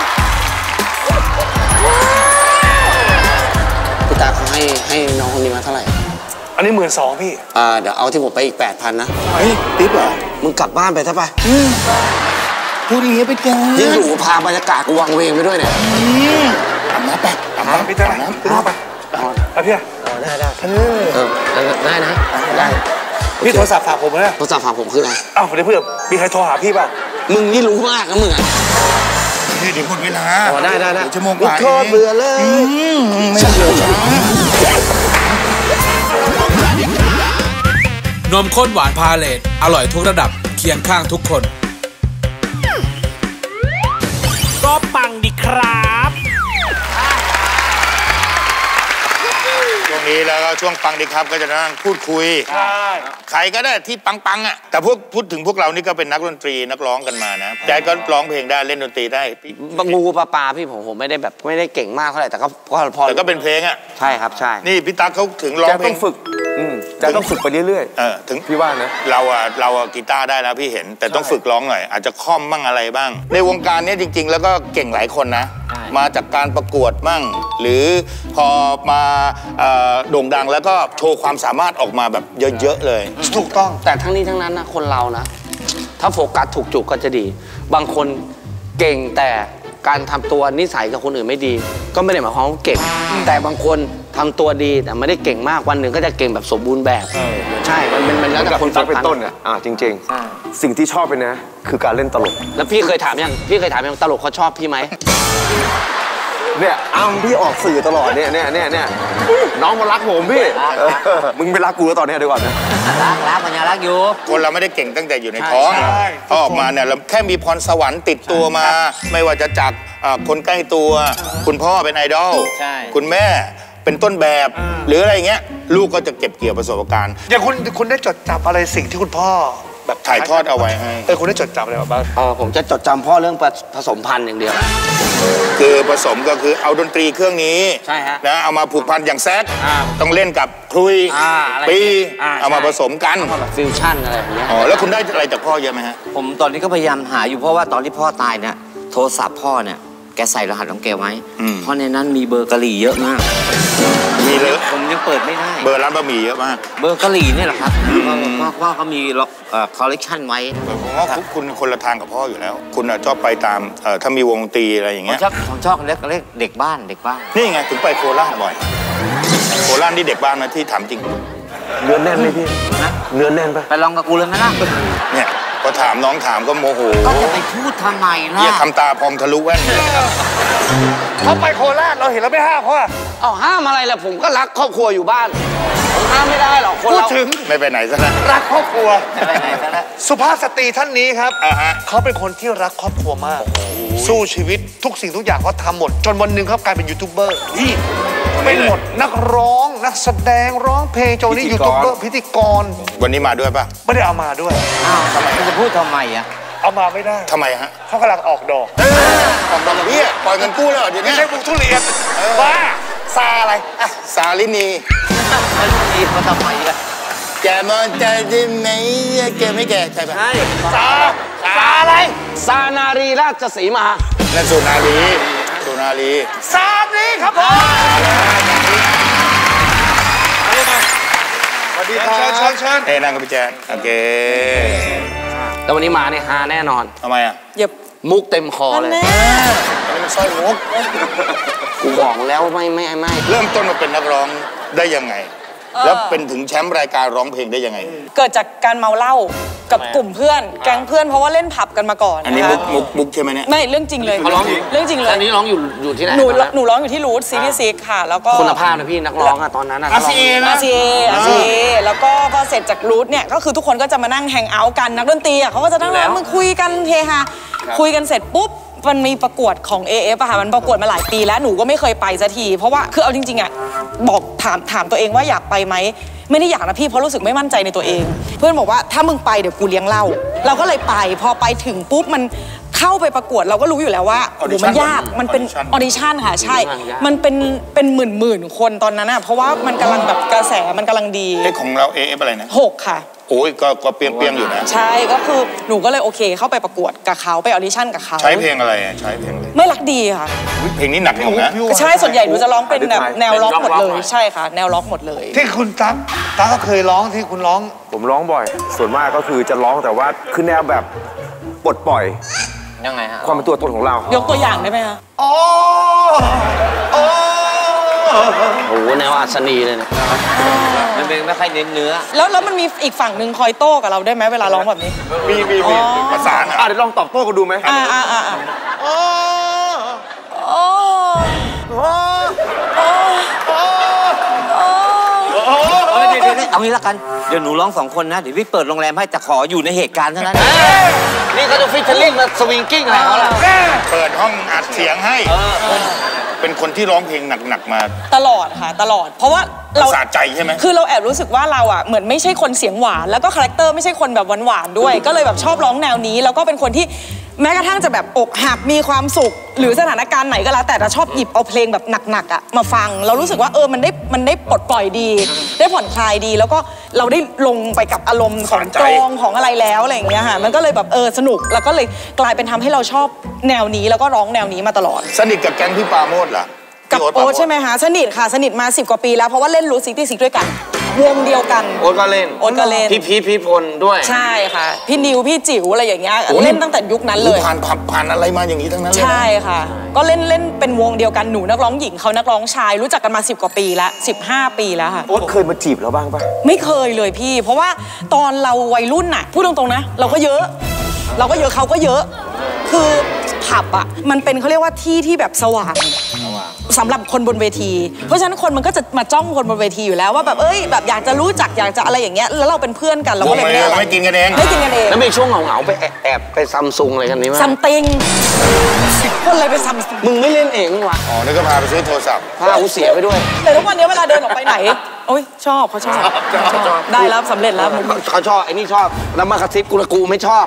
S4: พี่ตาเขาให้น้องคนนี้มาเท่าไหร่
S10: อันนี้12,000พี่
S4: เดี๋ยวเอาที่ผมไปอีก 8,000 นะ
S3: เฮ้ยติ๊บเหรอ
S4: มึงกลับบ้านไปซะไป
S3: พูดอย่างงี้ไปแจ๊ด
S4: ยิ่งอยู่พาบรรยากาศกูวังเวงไปด้วยเนี่ย
S3: อาบน้ำไปอาบน้ำ
S10: พี่แจ๊ด
S3: อาบน้ำขึ้นมาไป
S10: ไปพี่
S4: ได้ได้นะได้
S10: พี่โทรศัพท์ฝากผมเลย
S4: โทรศัพท์ฝากผมคืออะไร
S10: อ้าวเดี๋ยวเพื่อนมีใครโทรหาพี่ป่ะ
S4: มึงนี่รู้มากนะมึงอ่ะ
S3: เดี๋ยวหมดเวลา
S4: ได้
S3: ชั่วโมงกว่า
S4: โทษเบื่อเลย
S3: ไม่เบื่อ
S5: นมข้นหวานพาเลตอร่อยทุกระดับเคียงข้างทุกคน
S11: ก็ปังดีครับ
S3: ช่วงนี้แล้วก็ช่วงปังดีครับก็จะนั่งพูดคุยใครก็ได้ที่ปังอ่ะแต่พูดถึงพวกเรานี่ก็เป็นนักดนตรีนักร้องกันมานะแจ๊ดก็ร้องเพลงได้เล่นดนตรีได้
S4: บางงูปลาพี่ผมไม่ได้แบบไม่ได้เก่งมากเท่าไหร่แต่ก็พอ
S3: แต่ก็เป็นเพลงอ่ะ
S4: ใช่ครับใช่
S3: นี่พี่ตั๊กเขาถึงร้องเพลง
S2: จะต้องฝึกไปเรื่อย
S3: ถึง
S2: ๆพี่ว่านะ
S3: เราอะกีตาร์ได้แล้วพี่เห็นแต่ต้องฝึกร้องหน่อยอาจจะค่อมบ้างอะไรบ้าง ในวงการนี้จริง ๆ แล้วก็เก่งหลายคนนะมาจากการประกวดมั่งหรือพอมาโด่งดังแล้วก็โชว์ความสามารถออกมาแบบเยอะๆเลย
S10: ถูกต้อง
S4: แต่ทั้งนี้ทั้งนั้นนะคนเรานะถ้าโฟกัสถูกจุดก็จะดี บางคนเก่งแต่การทำตัวนิสัยกับคนอื่นไม่ดี ก็ไม่ได้หมายความว่าเก่ง แต่บางคนทำตัวดีแต่ไม่ได้เก่งมากวันหนึ่งก็จะเก่งแบบสมบูรณ์แบบใช่มันแล้วแต่คน
S2: ตั๊กเป็นต้นอ่ะจริงๆ สิ่งที่ชอบเป็นนะ คือการเล่นตลก
S4: แล้วพี่เคยถามยังตลกเขาชอบพี่ไหม
S2: เนี่ยพี่ออกสื่อตลอดเนี่ยน้องมารักผมพี่มึงไปรักกูแล้วตอนนี้เดี๋ยวก่อนนะ
S8: รักมันยังรักอยู่
S3: คนเราไม่ได้เก่งตั้งแต่อยู่ในท้องพอออกมาเนี่ยเราแค่มีพรสวรรค์ติดตัวมา ไม่ว่าจะจากคนใกล้ตัว คุณพ่อเป็นไอดอลคุณแม่เป็นต้นแบบหรืออะไรเงี้ยลูกก็จะเก็บเกี่ยวประสบการณ์
S10: อย่างคุณได้จดจำอะไรสิ่งที่คุณพ่อแบบ
S3: ถ่ายทอดเอาไว้ให้
S10: คุณได้จดจำอะไรบ้าง
S4: ผมจะจดจำพ่อเรื่องผสมพันธุ์อย่างเดียว
S3: คือผสมก็คือเอาดนตรีเครื่องนี้
S4: ใช่ฮะ
S3: นะเอามาผูกพันอย่างแซกต้องเล่นกับครุยปีเอามาผสมกัน
S4: แบบฟิวชั่นอะไรอย่างเงี้ย
S3: แล้วคุณได้อะไรจากพ่อเยอะไหมฮะ
S8: ผมตอนนี้ก็พยายามหาอยู่เพราะว่าตอนที่พ่อตายเนี่ยโทรศัพท์พ่อเนี่ยแกใส่รหัสของแกไว้เพราะในนั้นมีเบอร์กะหรี่เยอะมาก
S3: มีเลย
S8: ผมยังเปิดไม่ได้
S3: เบอร์ร้านบะหมี่เยอะมาก
S8: เบอร์กะหรี่เนี่ยแหละครับพ่อเขามีคอลเลกชันไว้
S3: ผมว่าคุณคนละทางกับพ่ออยู่แล้ว คุณชอบไปตามถ้ามีวงดนตรีอะไรอย่างเงี้ย
S8: ผมชอบเรียกเด็กบ้าน
S3: นี่ไงถึงไปโคราชบ่อยโคราชนี่เด็กบ้านนะที่ถามจริง
S2: เนื้อแน่นเลยพี่เนื้อแน่นปะ
S8: ไปลองกับกูเลยไหมล่ะ
S3: เนี่ยพอถามน้องถามก็โมโห
S8: ก็จะไปพูดทำไมล่ะ
S3: อย่าทำตาพองทะลุแว่น
S10: เขาไปโคราชเราเห็นแล้วไม่ห้ามเขาอะ
S4: ห้ามอะไรล่ะผมก็รักครอบครัวอยู่บ้านผมห้ามไม่ได้หรอกคนเรา
S3: ไม่ไปไหนซะแล้ว
S10: รักครอบครัวสุภาพสตรีท่านนี้ครับเขาเป็นคนที่รักครอบครัวมากสู้ชีวิตทุกสิ่งทุกอย่างเขาทำหมดจนวันหนึ่งเขากลายเป็นยูทูบเบอร์เป็นหมดนักร้องนักแสดงร้องเพลงจนนี้ยูทูบเบอร์พิธีกร
S3: วันนี้มาด้วยป่ะ
S10: ไม่ได้เอามาด้วย
S8: อ้าวทำไมจะพูดทำไมอ่ะ
S10: เอามาไม่ได้
S3: ทำไมฮะ
S10: เขากำลังออกดอก
S3: ออกดอกเบี้ยปล่อยเงินกู้แล้วเดี๋ยว
S10: ไม่
S3: นี้
S10: ใช่บุกทุเรียนบ้าซาอะไร
S3: สาลินี
S8: นี่เขาทำไมอ่ะ
S3: แกมองใจได้ไหมแกไม่แก่ใช่ป่ะ
S10: ซาอะไร
S4: ซานารีราชสีมา
S3: นั่นสุนารี
S10: ซานี้ครับผมสวัสดีครับเชิญ
S3: เอ้นั่งกับพี่แจ๊ดโอเค
S4: แต่วันนี้มาเนี่ยฮาแน่นอน
S3: ทำไมอ่ะ
S4: มุกเต็มคอเลย
S3: นี่มันสร้อยมุก
S4: กูบอกแล้วไม่
S3: เริ่มต้นมาเป็นนักร้องได้ยังไง แล้วเป็นถึงแชมป์รายการร้องเพลงได้ยังไง
S9: เกิดจากการเมาเหล้ากับกลุ่มเพื่อนแก๊งเพื่อนเพราะว่าเล่นผับกันมาก่อน
S3: อันนี้มุกใช่ไหมเนี่ย
S9: ไม่เรื่องจริงเลย
S4: เขาร้องอยู่
S9: เรื่องจริงเลย
S4: อันนี้ร้องอยู่ที่ไหน
S9: หนูร้องอยู่ที่รูทซีรีส์ซิกค่ะแล้วก็
S4: คุณภาพนะพี่นักร้องอะตอนนั้นอะ
S9: RCA แล้วก็พอเสร็จจากรูทเนี่ยก็คือทุกคนก็จะมานั่งแฮงเอาท์กันนักดนตรีอ่ะเขาก็จะนั่งมึงคุยกันเฮฮาคุยกันเสร็จปุ๊บมันมีประกวดของ AF อะค่ะมันประกวดมาหลายปีแล้วหนูก็ไม่เคยไปสักทีเพราะว่าคือเอาจริงๆอะบอกถามตัวเองว่าอยากไปไหมไม่ได้อยากนะพี่เพราะรู้สึกไม่มั่นใจในตัวเอง เพื่อนบอกว่าถ้ามึงไปเดี๋ยวกูเลี้ยงเหล้าเราก็เลยไปพอไปถึงปุ๊บมันเข้าไปประกวดเราก็รู้อยู่แล้วว่าโอ้โหมันยากมันเป็นออดิชั่นค่ะใช่มันเป็นหมื่นคนตอนนั้นอ่ะเพราะว่ามันกำลังแบบกระแสมันกำลังดี
S6: ของเรา AF อะไรนะ
S9: 6ค่ะ
S6: โอ้ยก็เปียงอยู่นะ
S9: ใช่ก็คือหนูก็เลยโอเคเข้าไปประกวดกับเขาไปออดิชั่นกับเขา
S6: ใช้เพลงอะไรใช้เพลง
S9: ไม่รักดีค่ะ
S6: เพลงนี้หนักอยู่นะ
S9: ใช่ส่วนใหญ่หนูจะร้องเป็นแบบแนวล็อกหมดเลยใช่ค่ะแนวล็อกหมดเลย
S10: ที่คุณตั๊กก็เคยร้องที่คุณร้อง
S2: ผมร้องบ่อยส่วนมากก็คือจะร้องแต่ว่าคือแนวแบบปลดปล่อย
S4: ยังไงฮะ
S2: ความเป็นตัวตนของเรา
S9: ยกตัวอย่างได้ไหมคะ
S10: โอ้
S4: โหแนวอัศนีเลยเนี่ยมันเป็นไม่ค่อยเน้นเนื้อ
S9: แล้วมันมีอีกฝั่งหนึ่งคอยโต้กับเราได้ไหมเวลาร้องแบบนี้
S6: มีประสาน
S2: เดี๋ยวลองตอบโต้กันดูไหม
S4: เอางี้ละกันเดี๋ยวหนูร้อง2 คนนะเดี๋ยวพี่เปิดโรงแรมให้แต่ขออยู่ในเหตุการณ์เท่านั้นนี่เขาจะฟิชเชอร์ลิงมาสวิงกิ้งอะไรเขาล่ะ
S6: เปิดห้องอัดเสียงให้เป็นคนที่ร้องเพลงหนักๆมา
S9: ตลอดค่ะตลอดเพราะว่า
S6: เราสะใจใช่ไหม
S9: คือเราแอบรู้สึกว่าเราอ่ะเหมือนไม่ใช่คนเสียงหวานแล้วก็คาแรคเตอร์ไม่ใช่คนแบบหวานๆด้วยก็เลยแบบชอบร้องแนวนี้แล้วก็เป็นคนที่แม้กระทั่งจะแบบอกหักมีความสุขหรือสถานการณ์ไหนก็แล้วแต่จะชอบหยิบเอาเพลงแบบหนักๆอ่ะมาฟังเรารู้สึกว่ามันได้ปลดปล่อยดีได้ผ่อนคลายดีแล้วก็เราได้ลงไปกับอารมณ์ของกลองของอะไรแล้วอะไรอย่างเงี้ยค่ะมันก็เลยแบบสนุกแล้วก็เลยกลายเป็นทำให้เราชอบแนวนี้แล้วก็ร้องแนวนี้มาตลอด
S6: สนิทกับแก๊งพี่ปาโมดล่ะ
S9: กับโอ๊ตใช่ไหมคะสนิทค่ะสนิทมา10 กว่าปีแล้วเพราะว่าเล่นรูซิตี้ซิกด้วยกันวงเดียวกัน
S4: โอ๊ตก็เล่นพี่พลด้วย
S9: ใช่ค่ะพี่นิวพี่จิ๋วอะไรอย่างเงี้ยเล่นตั้งแต่ยุคนั้นเลย
S6: ผ่านอะไรมาอย่างนี้ทั้งนั้นเลย
S9: ใช่ค่ะก็เล่นเป็นวงเดียวกันหนูนักร้องหญิงเขานักร้องชายรู้จักกันมา10 กว่าปีแล้ว15 ปีแล้วค่ะ
S2: โอ๊ตเคยมาจีบเราบ้างปะ
S9: ไม่เคยเลยพี่เพราะว่าตอนเราวัยรุ่นน่ะพูดตรงๆนะเราก็เยอะเขาก็เยอะคือผับอ่ะมันเป็นเขาเรียกว่าที่ที่แบบสว่างสำหรับคนบนเวทีเพราะฉะนั้นคนมันก็จะมาจ้องคนบนเวทีอยู่แล้วว่าแบบแบบอยากจะรู้จักอยากจะอะไรอย่างเงี้ยแล้วเราเป็นเพื่อนกันเราก็เลย
S6: ไม่กินกันเอง
S4: แล้วมีช่วงเหงาไปแอบไปซัมซุงอะไรกันนี้มั้ย
S9: ซัมติงคนเลยไปซัมซุง
S4: มึงไม่เล่นเองวะ
S6: นี่ก็พาไปซื้อโทรศัพท์
S4: พากูเสียไปด้วย
S9: แต่ทุกวันนี้เวลาเดินออกไปไหนโอ้ยชอบเขาชอบได้แล้วสำเร็จแล้ว
S4: เขาชอบไอ้นี่ชอบแล้วมากระซิบกูไม่ชอบ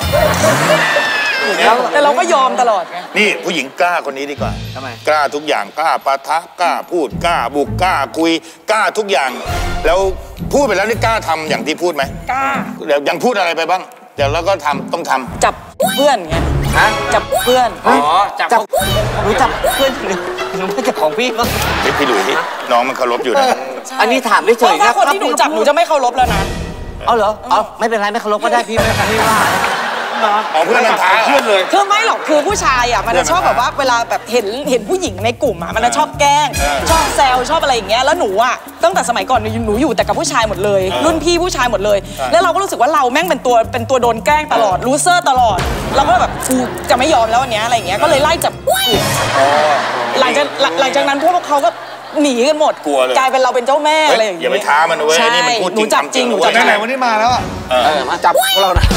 S9: แต่เราก็ยอมตลอดไง
S6: นี่ผู้หญิงกล้าคนนี้ดีกว่า
S4: ทำไม
S6: กล้าทุกอย่างกล้าปะทะกล้าพูดกล้าบุกกล้าคุยกล้าทุกอย่างแล้วพูดไปแล้วนี่กล้าทำอย่างที่พูดไหม
S9: กล้า
S6: เดี๋ยวยังพูดอะไรไปบ้างเดี๋ยวเราก็ต้องท
S9: ำจับเพื่อนไงจับเพื่อน
S4: จับรู้จับเพื่อนหนูไม่จับของพี่มั้ง
S6: พี่หลุยน้องมันเคารพอยู่นะ
S4: อันนี้ถามไม่เฉยนะ
S9: ถ้าคนที่หนูจับหนูจะไม่เคารพแล้วนะ
S4: เอาเหรอไม่เป็นไรไม่เคารพก็ได้พี่ไม่ว่า
S6: เพื่อนมันท้าเพื่อนเลย
S9: คือไม่หรอกคือผู้ชายอ่ะมันจะชอบแบบว่าเวลาแบบเห็นผู้หญิงในกลุ่มอ่ะมันจะชอบแกล้งชอบแซวชอบอะไรอย่างเงี้ยแล้วหนูอ่ะตั้งแต่สมัยก่อนหนูอยู่แต่กับผู้ชายหมดเลยรุ่นพี่ผู้ชายหมดเลยแล้วเราก็รู้สึกว่าเราแม่งเป็นตัวโดนแกล้งตลอดลูเซอร์ตลอดเราก็แบบกูจะไม่ยอมแล้ววันนี้อะไรอย่างเงี้ยก็เลยไล่จับหลังจากนั้นพวกเขาก็หนีกันหมดกลายเป็นเราเป็นเจ้าแม่อะไรอย่างเงี้ย
S6: อย่าไปท้ามันเว้ยนี่มันพูดจริง
S9: จับจริงหนูจับ
S10: ไหนวันนี้มาแล้ว
S4: มาจับพวกเรานะ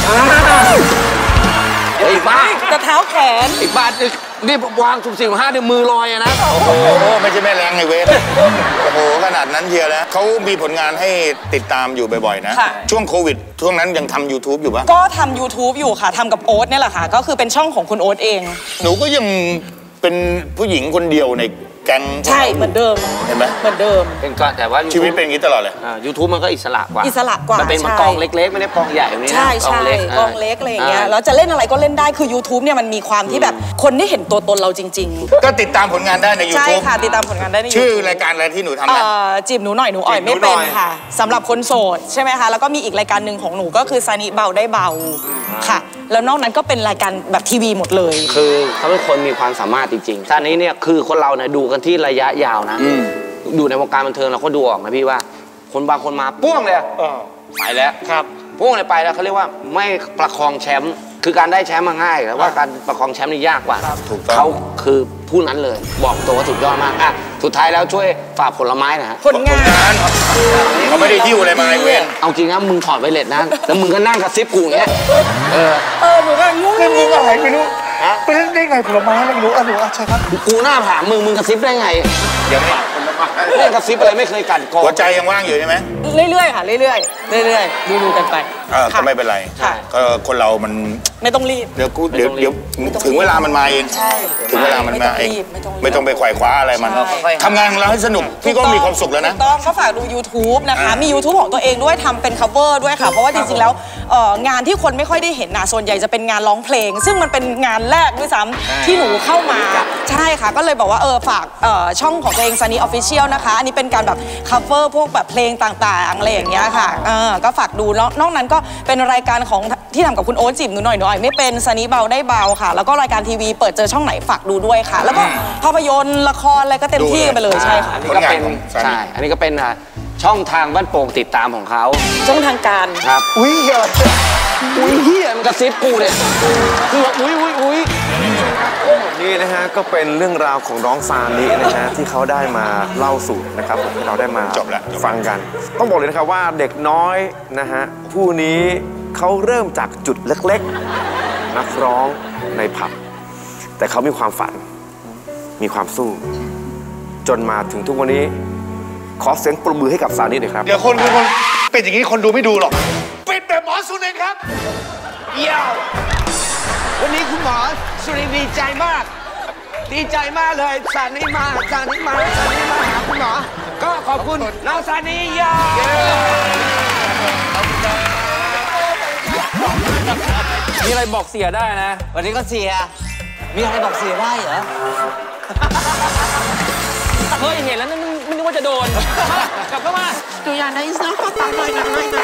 S4: อีกบ้าน
S9: กระเท้าแขน
S4: อีกบ้านนี่วางสุ่ม4-5มือลอยนะ
S6: โอ้โหไม่ใช่แม่แรงไงเว้ยโอ้โหขนาดนั้นเชียวแล้วเขามีผลงานให้ติดตามอยู่บ่อยๆนะช่วงโควิดช่วงนั้นยังทำ YouTube อยู่ปะ
S9: ก็ทำ YouTube อยู่ค่ะทำกับโอ๊ตเนี่ยแหละค่ะก็คือเป็นช่องของคุณโอ๊ตเอง
S6: หนูก็ยังเป็นผู้หญิงคนเดียวในแก๊ง
S9: ใช่เหมือนเดิม
S6: เห็นไหม
S9: เหมือนเดิม
S4: เป็นก็แต่ว่า
S6: ชีวิตเป็นอย่างนี้ตลอดเลย
S4: YouTube มันก็อิสระกว่า
S9: มัน
S4: เป็นกองเล็กๆไม่ได้กองใหญ่แบบนี้
S9: ใช่กองเล็กอะไรอย่างเงี้ยแล้วจะเล่นอะไรก็เล่นได้คือ YouTube เนี่ยมันมีความที่แบบคนได้เห็นตัวตนเราจริง
S6: ๆก็ติดตามผลงานได้ใน YouTube
S9: ใช่ค่ะติดตามผลงานได้ใน
S6: ชื่อรายการอะไรที่หนูทำ
S9: จีบหนูหน่อยหนูอ่อยไม่เป็นค่ะสำหรับคนโสดใช่ไหมคะแล้วก็มีอีกรายการหนึ่งของหนูก็คือซานิเบาได้เบาค่ะแล้วนอกนั้นก็เป็นรายการแบบทีวีหมดเลย
S4: คือเขาเป็นคนมีความสามารถจริงๆซานิเนี่ยคือคนเราเนี่ยดูกันที่ระยะยาวนะอยู่ในวงการบันเทิงเราก็ดูออกนะพี่ว่าคนบางคนมาป้วงเลยไปแล้ว
S6: ครับ
S4: ป้วงเลยไปแล้วเขาเรียกว่าไม่ประคองแชมป์คือการได้แชมป์มาง่ายแต่ว่าการประคองแชมป์นี่ยากกว่าเขาคือผู้นั้นเลยบอกตัวว่าสุดยอดมากอ่ะสุดท้ายแล้วช่วยฝากผลไม้นะฮะ
S9: ผลงาน
S6: เขาไม่ได้หิ้วอะไรมาเว้น
S4: เอาจริงนะมึงถอดไวเลสนะแล้วมึงก็นั่งกระซิบกูอย่างเงี้ย
S9: หนูก็งู
S10: มึงอะไรไม่รู้ไปเล่นได้ไงผลไม้ไม่รู้หนูใช่ครับ
S4: กูหน้าผากมึงกระซิบได้ไง
S6: อย่าฝากผลไม้
S4: เรื่องกระซิบอะไรไม่เคยกัดกอง
S6: หัวใจยังว่างอยู่ใช่ไหม
S9: เรื่อยๆค่ะเรื่อยๆดูกันไป
S6: ก็ไม่เป็นไร
S9: ค่ะ
S6: ก็คนเรามัน
S9: ไม่ต้องรีบ
S6: เดี๋ยวถึงเวลามันมาเอง
S9: ใช่
S6: ถึงเวลามันมาเอง
S9: ไม่ต้องรีบ
S6: ไม่ต้องไปไขว่คว้าอะไรมัน
S9: ใช่
S6: ทำงานของเราให้สนุกพี่ก็มีความสุขแล้วนะ
S9: ถูกต้องก็ฝากดู YouTube นะคะมี YouTube ของตัวเองด้วยทำเป็น cover ด้วยค่ะเพราะว่าจริงๆแล้วงานที่คนไม่ค่อยได้เห็นนะส่วนใหญ่จะเป็นงานร้องเพลง ซึ่งมันเป็นงานแรกด้วยซ้ำที่หนูเข้ามาใช่ค่ะก็เลยบอกว่าฝากช่องของตัวเอง Sunny Official นะคะอันนี้เป็นการแบบ cover พวกแบบเพลงต่างๆอะไรอย่างเงี้ยค่ะก็ฝากดูนอกนั้นก็เป็นรายการของที่ทำกับคุณโอ๊ตจีบหนูหน่อยไม่เป็นซันนี่เบาได้เบาค่ะแล้วก็รายการทีวีเปิดเจอช่องไหนฝากดูด้วยค่ะแล้วก็ภาพยนตร์ละครอะไรก็เต็มที่กันไปเลยใช่ค่ะ
S4: อันนี้ก็เป็นใช่อันนี้ก็เป็นช่องทางบ้านโป่งติดตามของเขา
S9: ช่องทางการ
S4: ครับอุ้ยเฮียมันกระซิบกูเนี่ยคืออุ้ย
S2: นี่นะฮะก็เป็นเรื่องราวของน้องซานินะฮะที่เขาได้มาเล่าสู่นะครับผมให้เราได้มาฟังกัน ต้องบอกเลยนะครับว่าเด็กน้อยนะฮะผู้นี้เขาเริ่มจากจุดเล็กๆนักร้องในผับแต่เขามีความฝันมีความสู้จนมาถึงทุกวันนี้ขอเสียงปรบมือให้กับซานิหน่อยครับ
S10: เดี๋ยวคนเป็นอย่างนี้คนดูไม่ดูหรอกปิดแบบหมอสุนินครับ
S8: เยี่ยววันนี้คุณหมอสุรินทร์ดีใจมาก ดีใจมากเลยซานิมาหาคุณหมอก็ขอบคุณน้องซานิยามีอะไรบอกเสียได้นะวันนี้ก็เสียมีอะไรบอกเสียได้เหรอเฮ้ยเห็นแล้วนั่นไม่นึกว่าจะโดนกลับเข้ามาตัวอย่างในอินสตาก็ตังหน่อย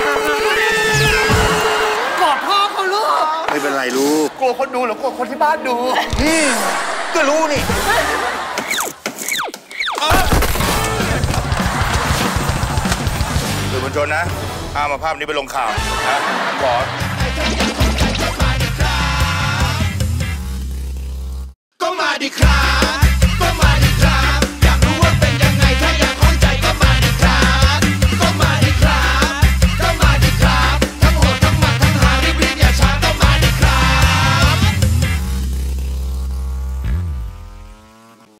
S8: กอดพ่อเขาลูก
S6: ไม่เป็นไรลูก
S10: กลัวคนดูหรือกลัวคนที่บ้านดู
S6: ก็รู้นี่สื่อมวลชนนะเอามาภาพนี้ไปลงข่าวนะบอก
S1: ก็มาดิครับ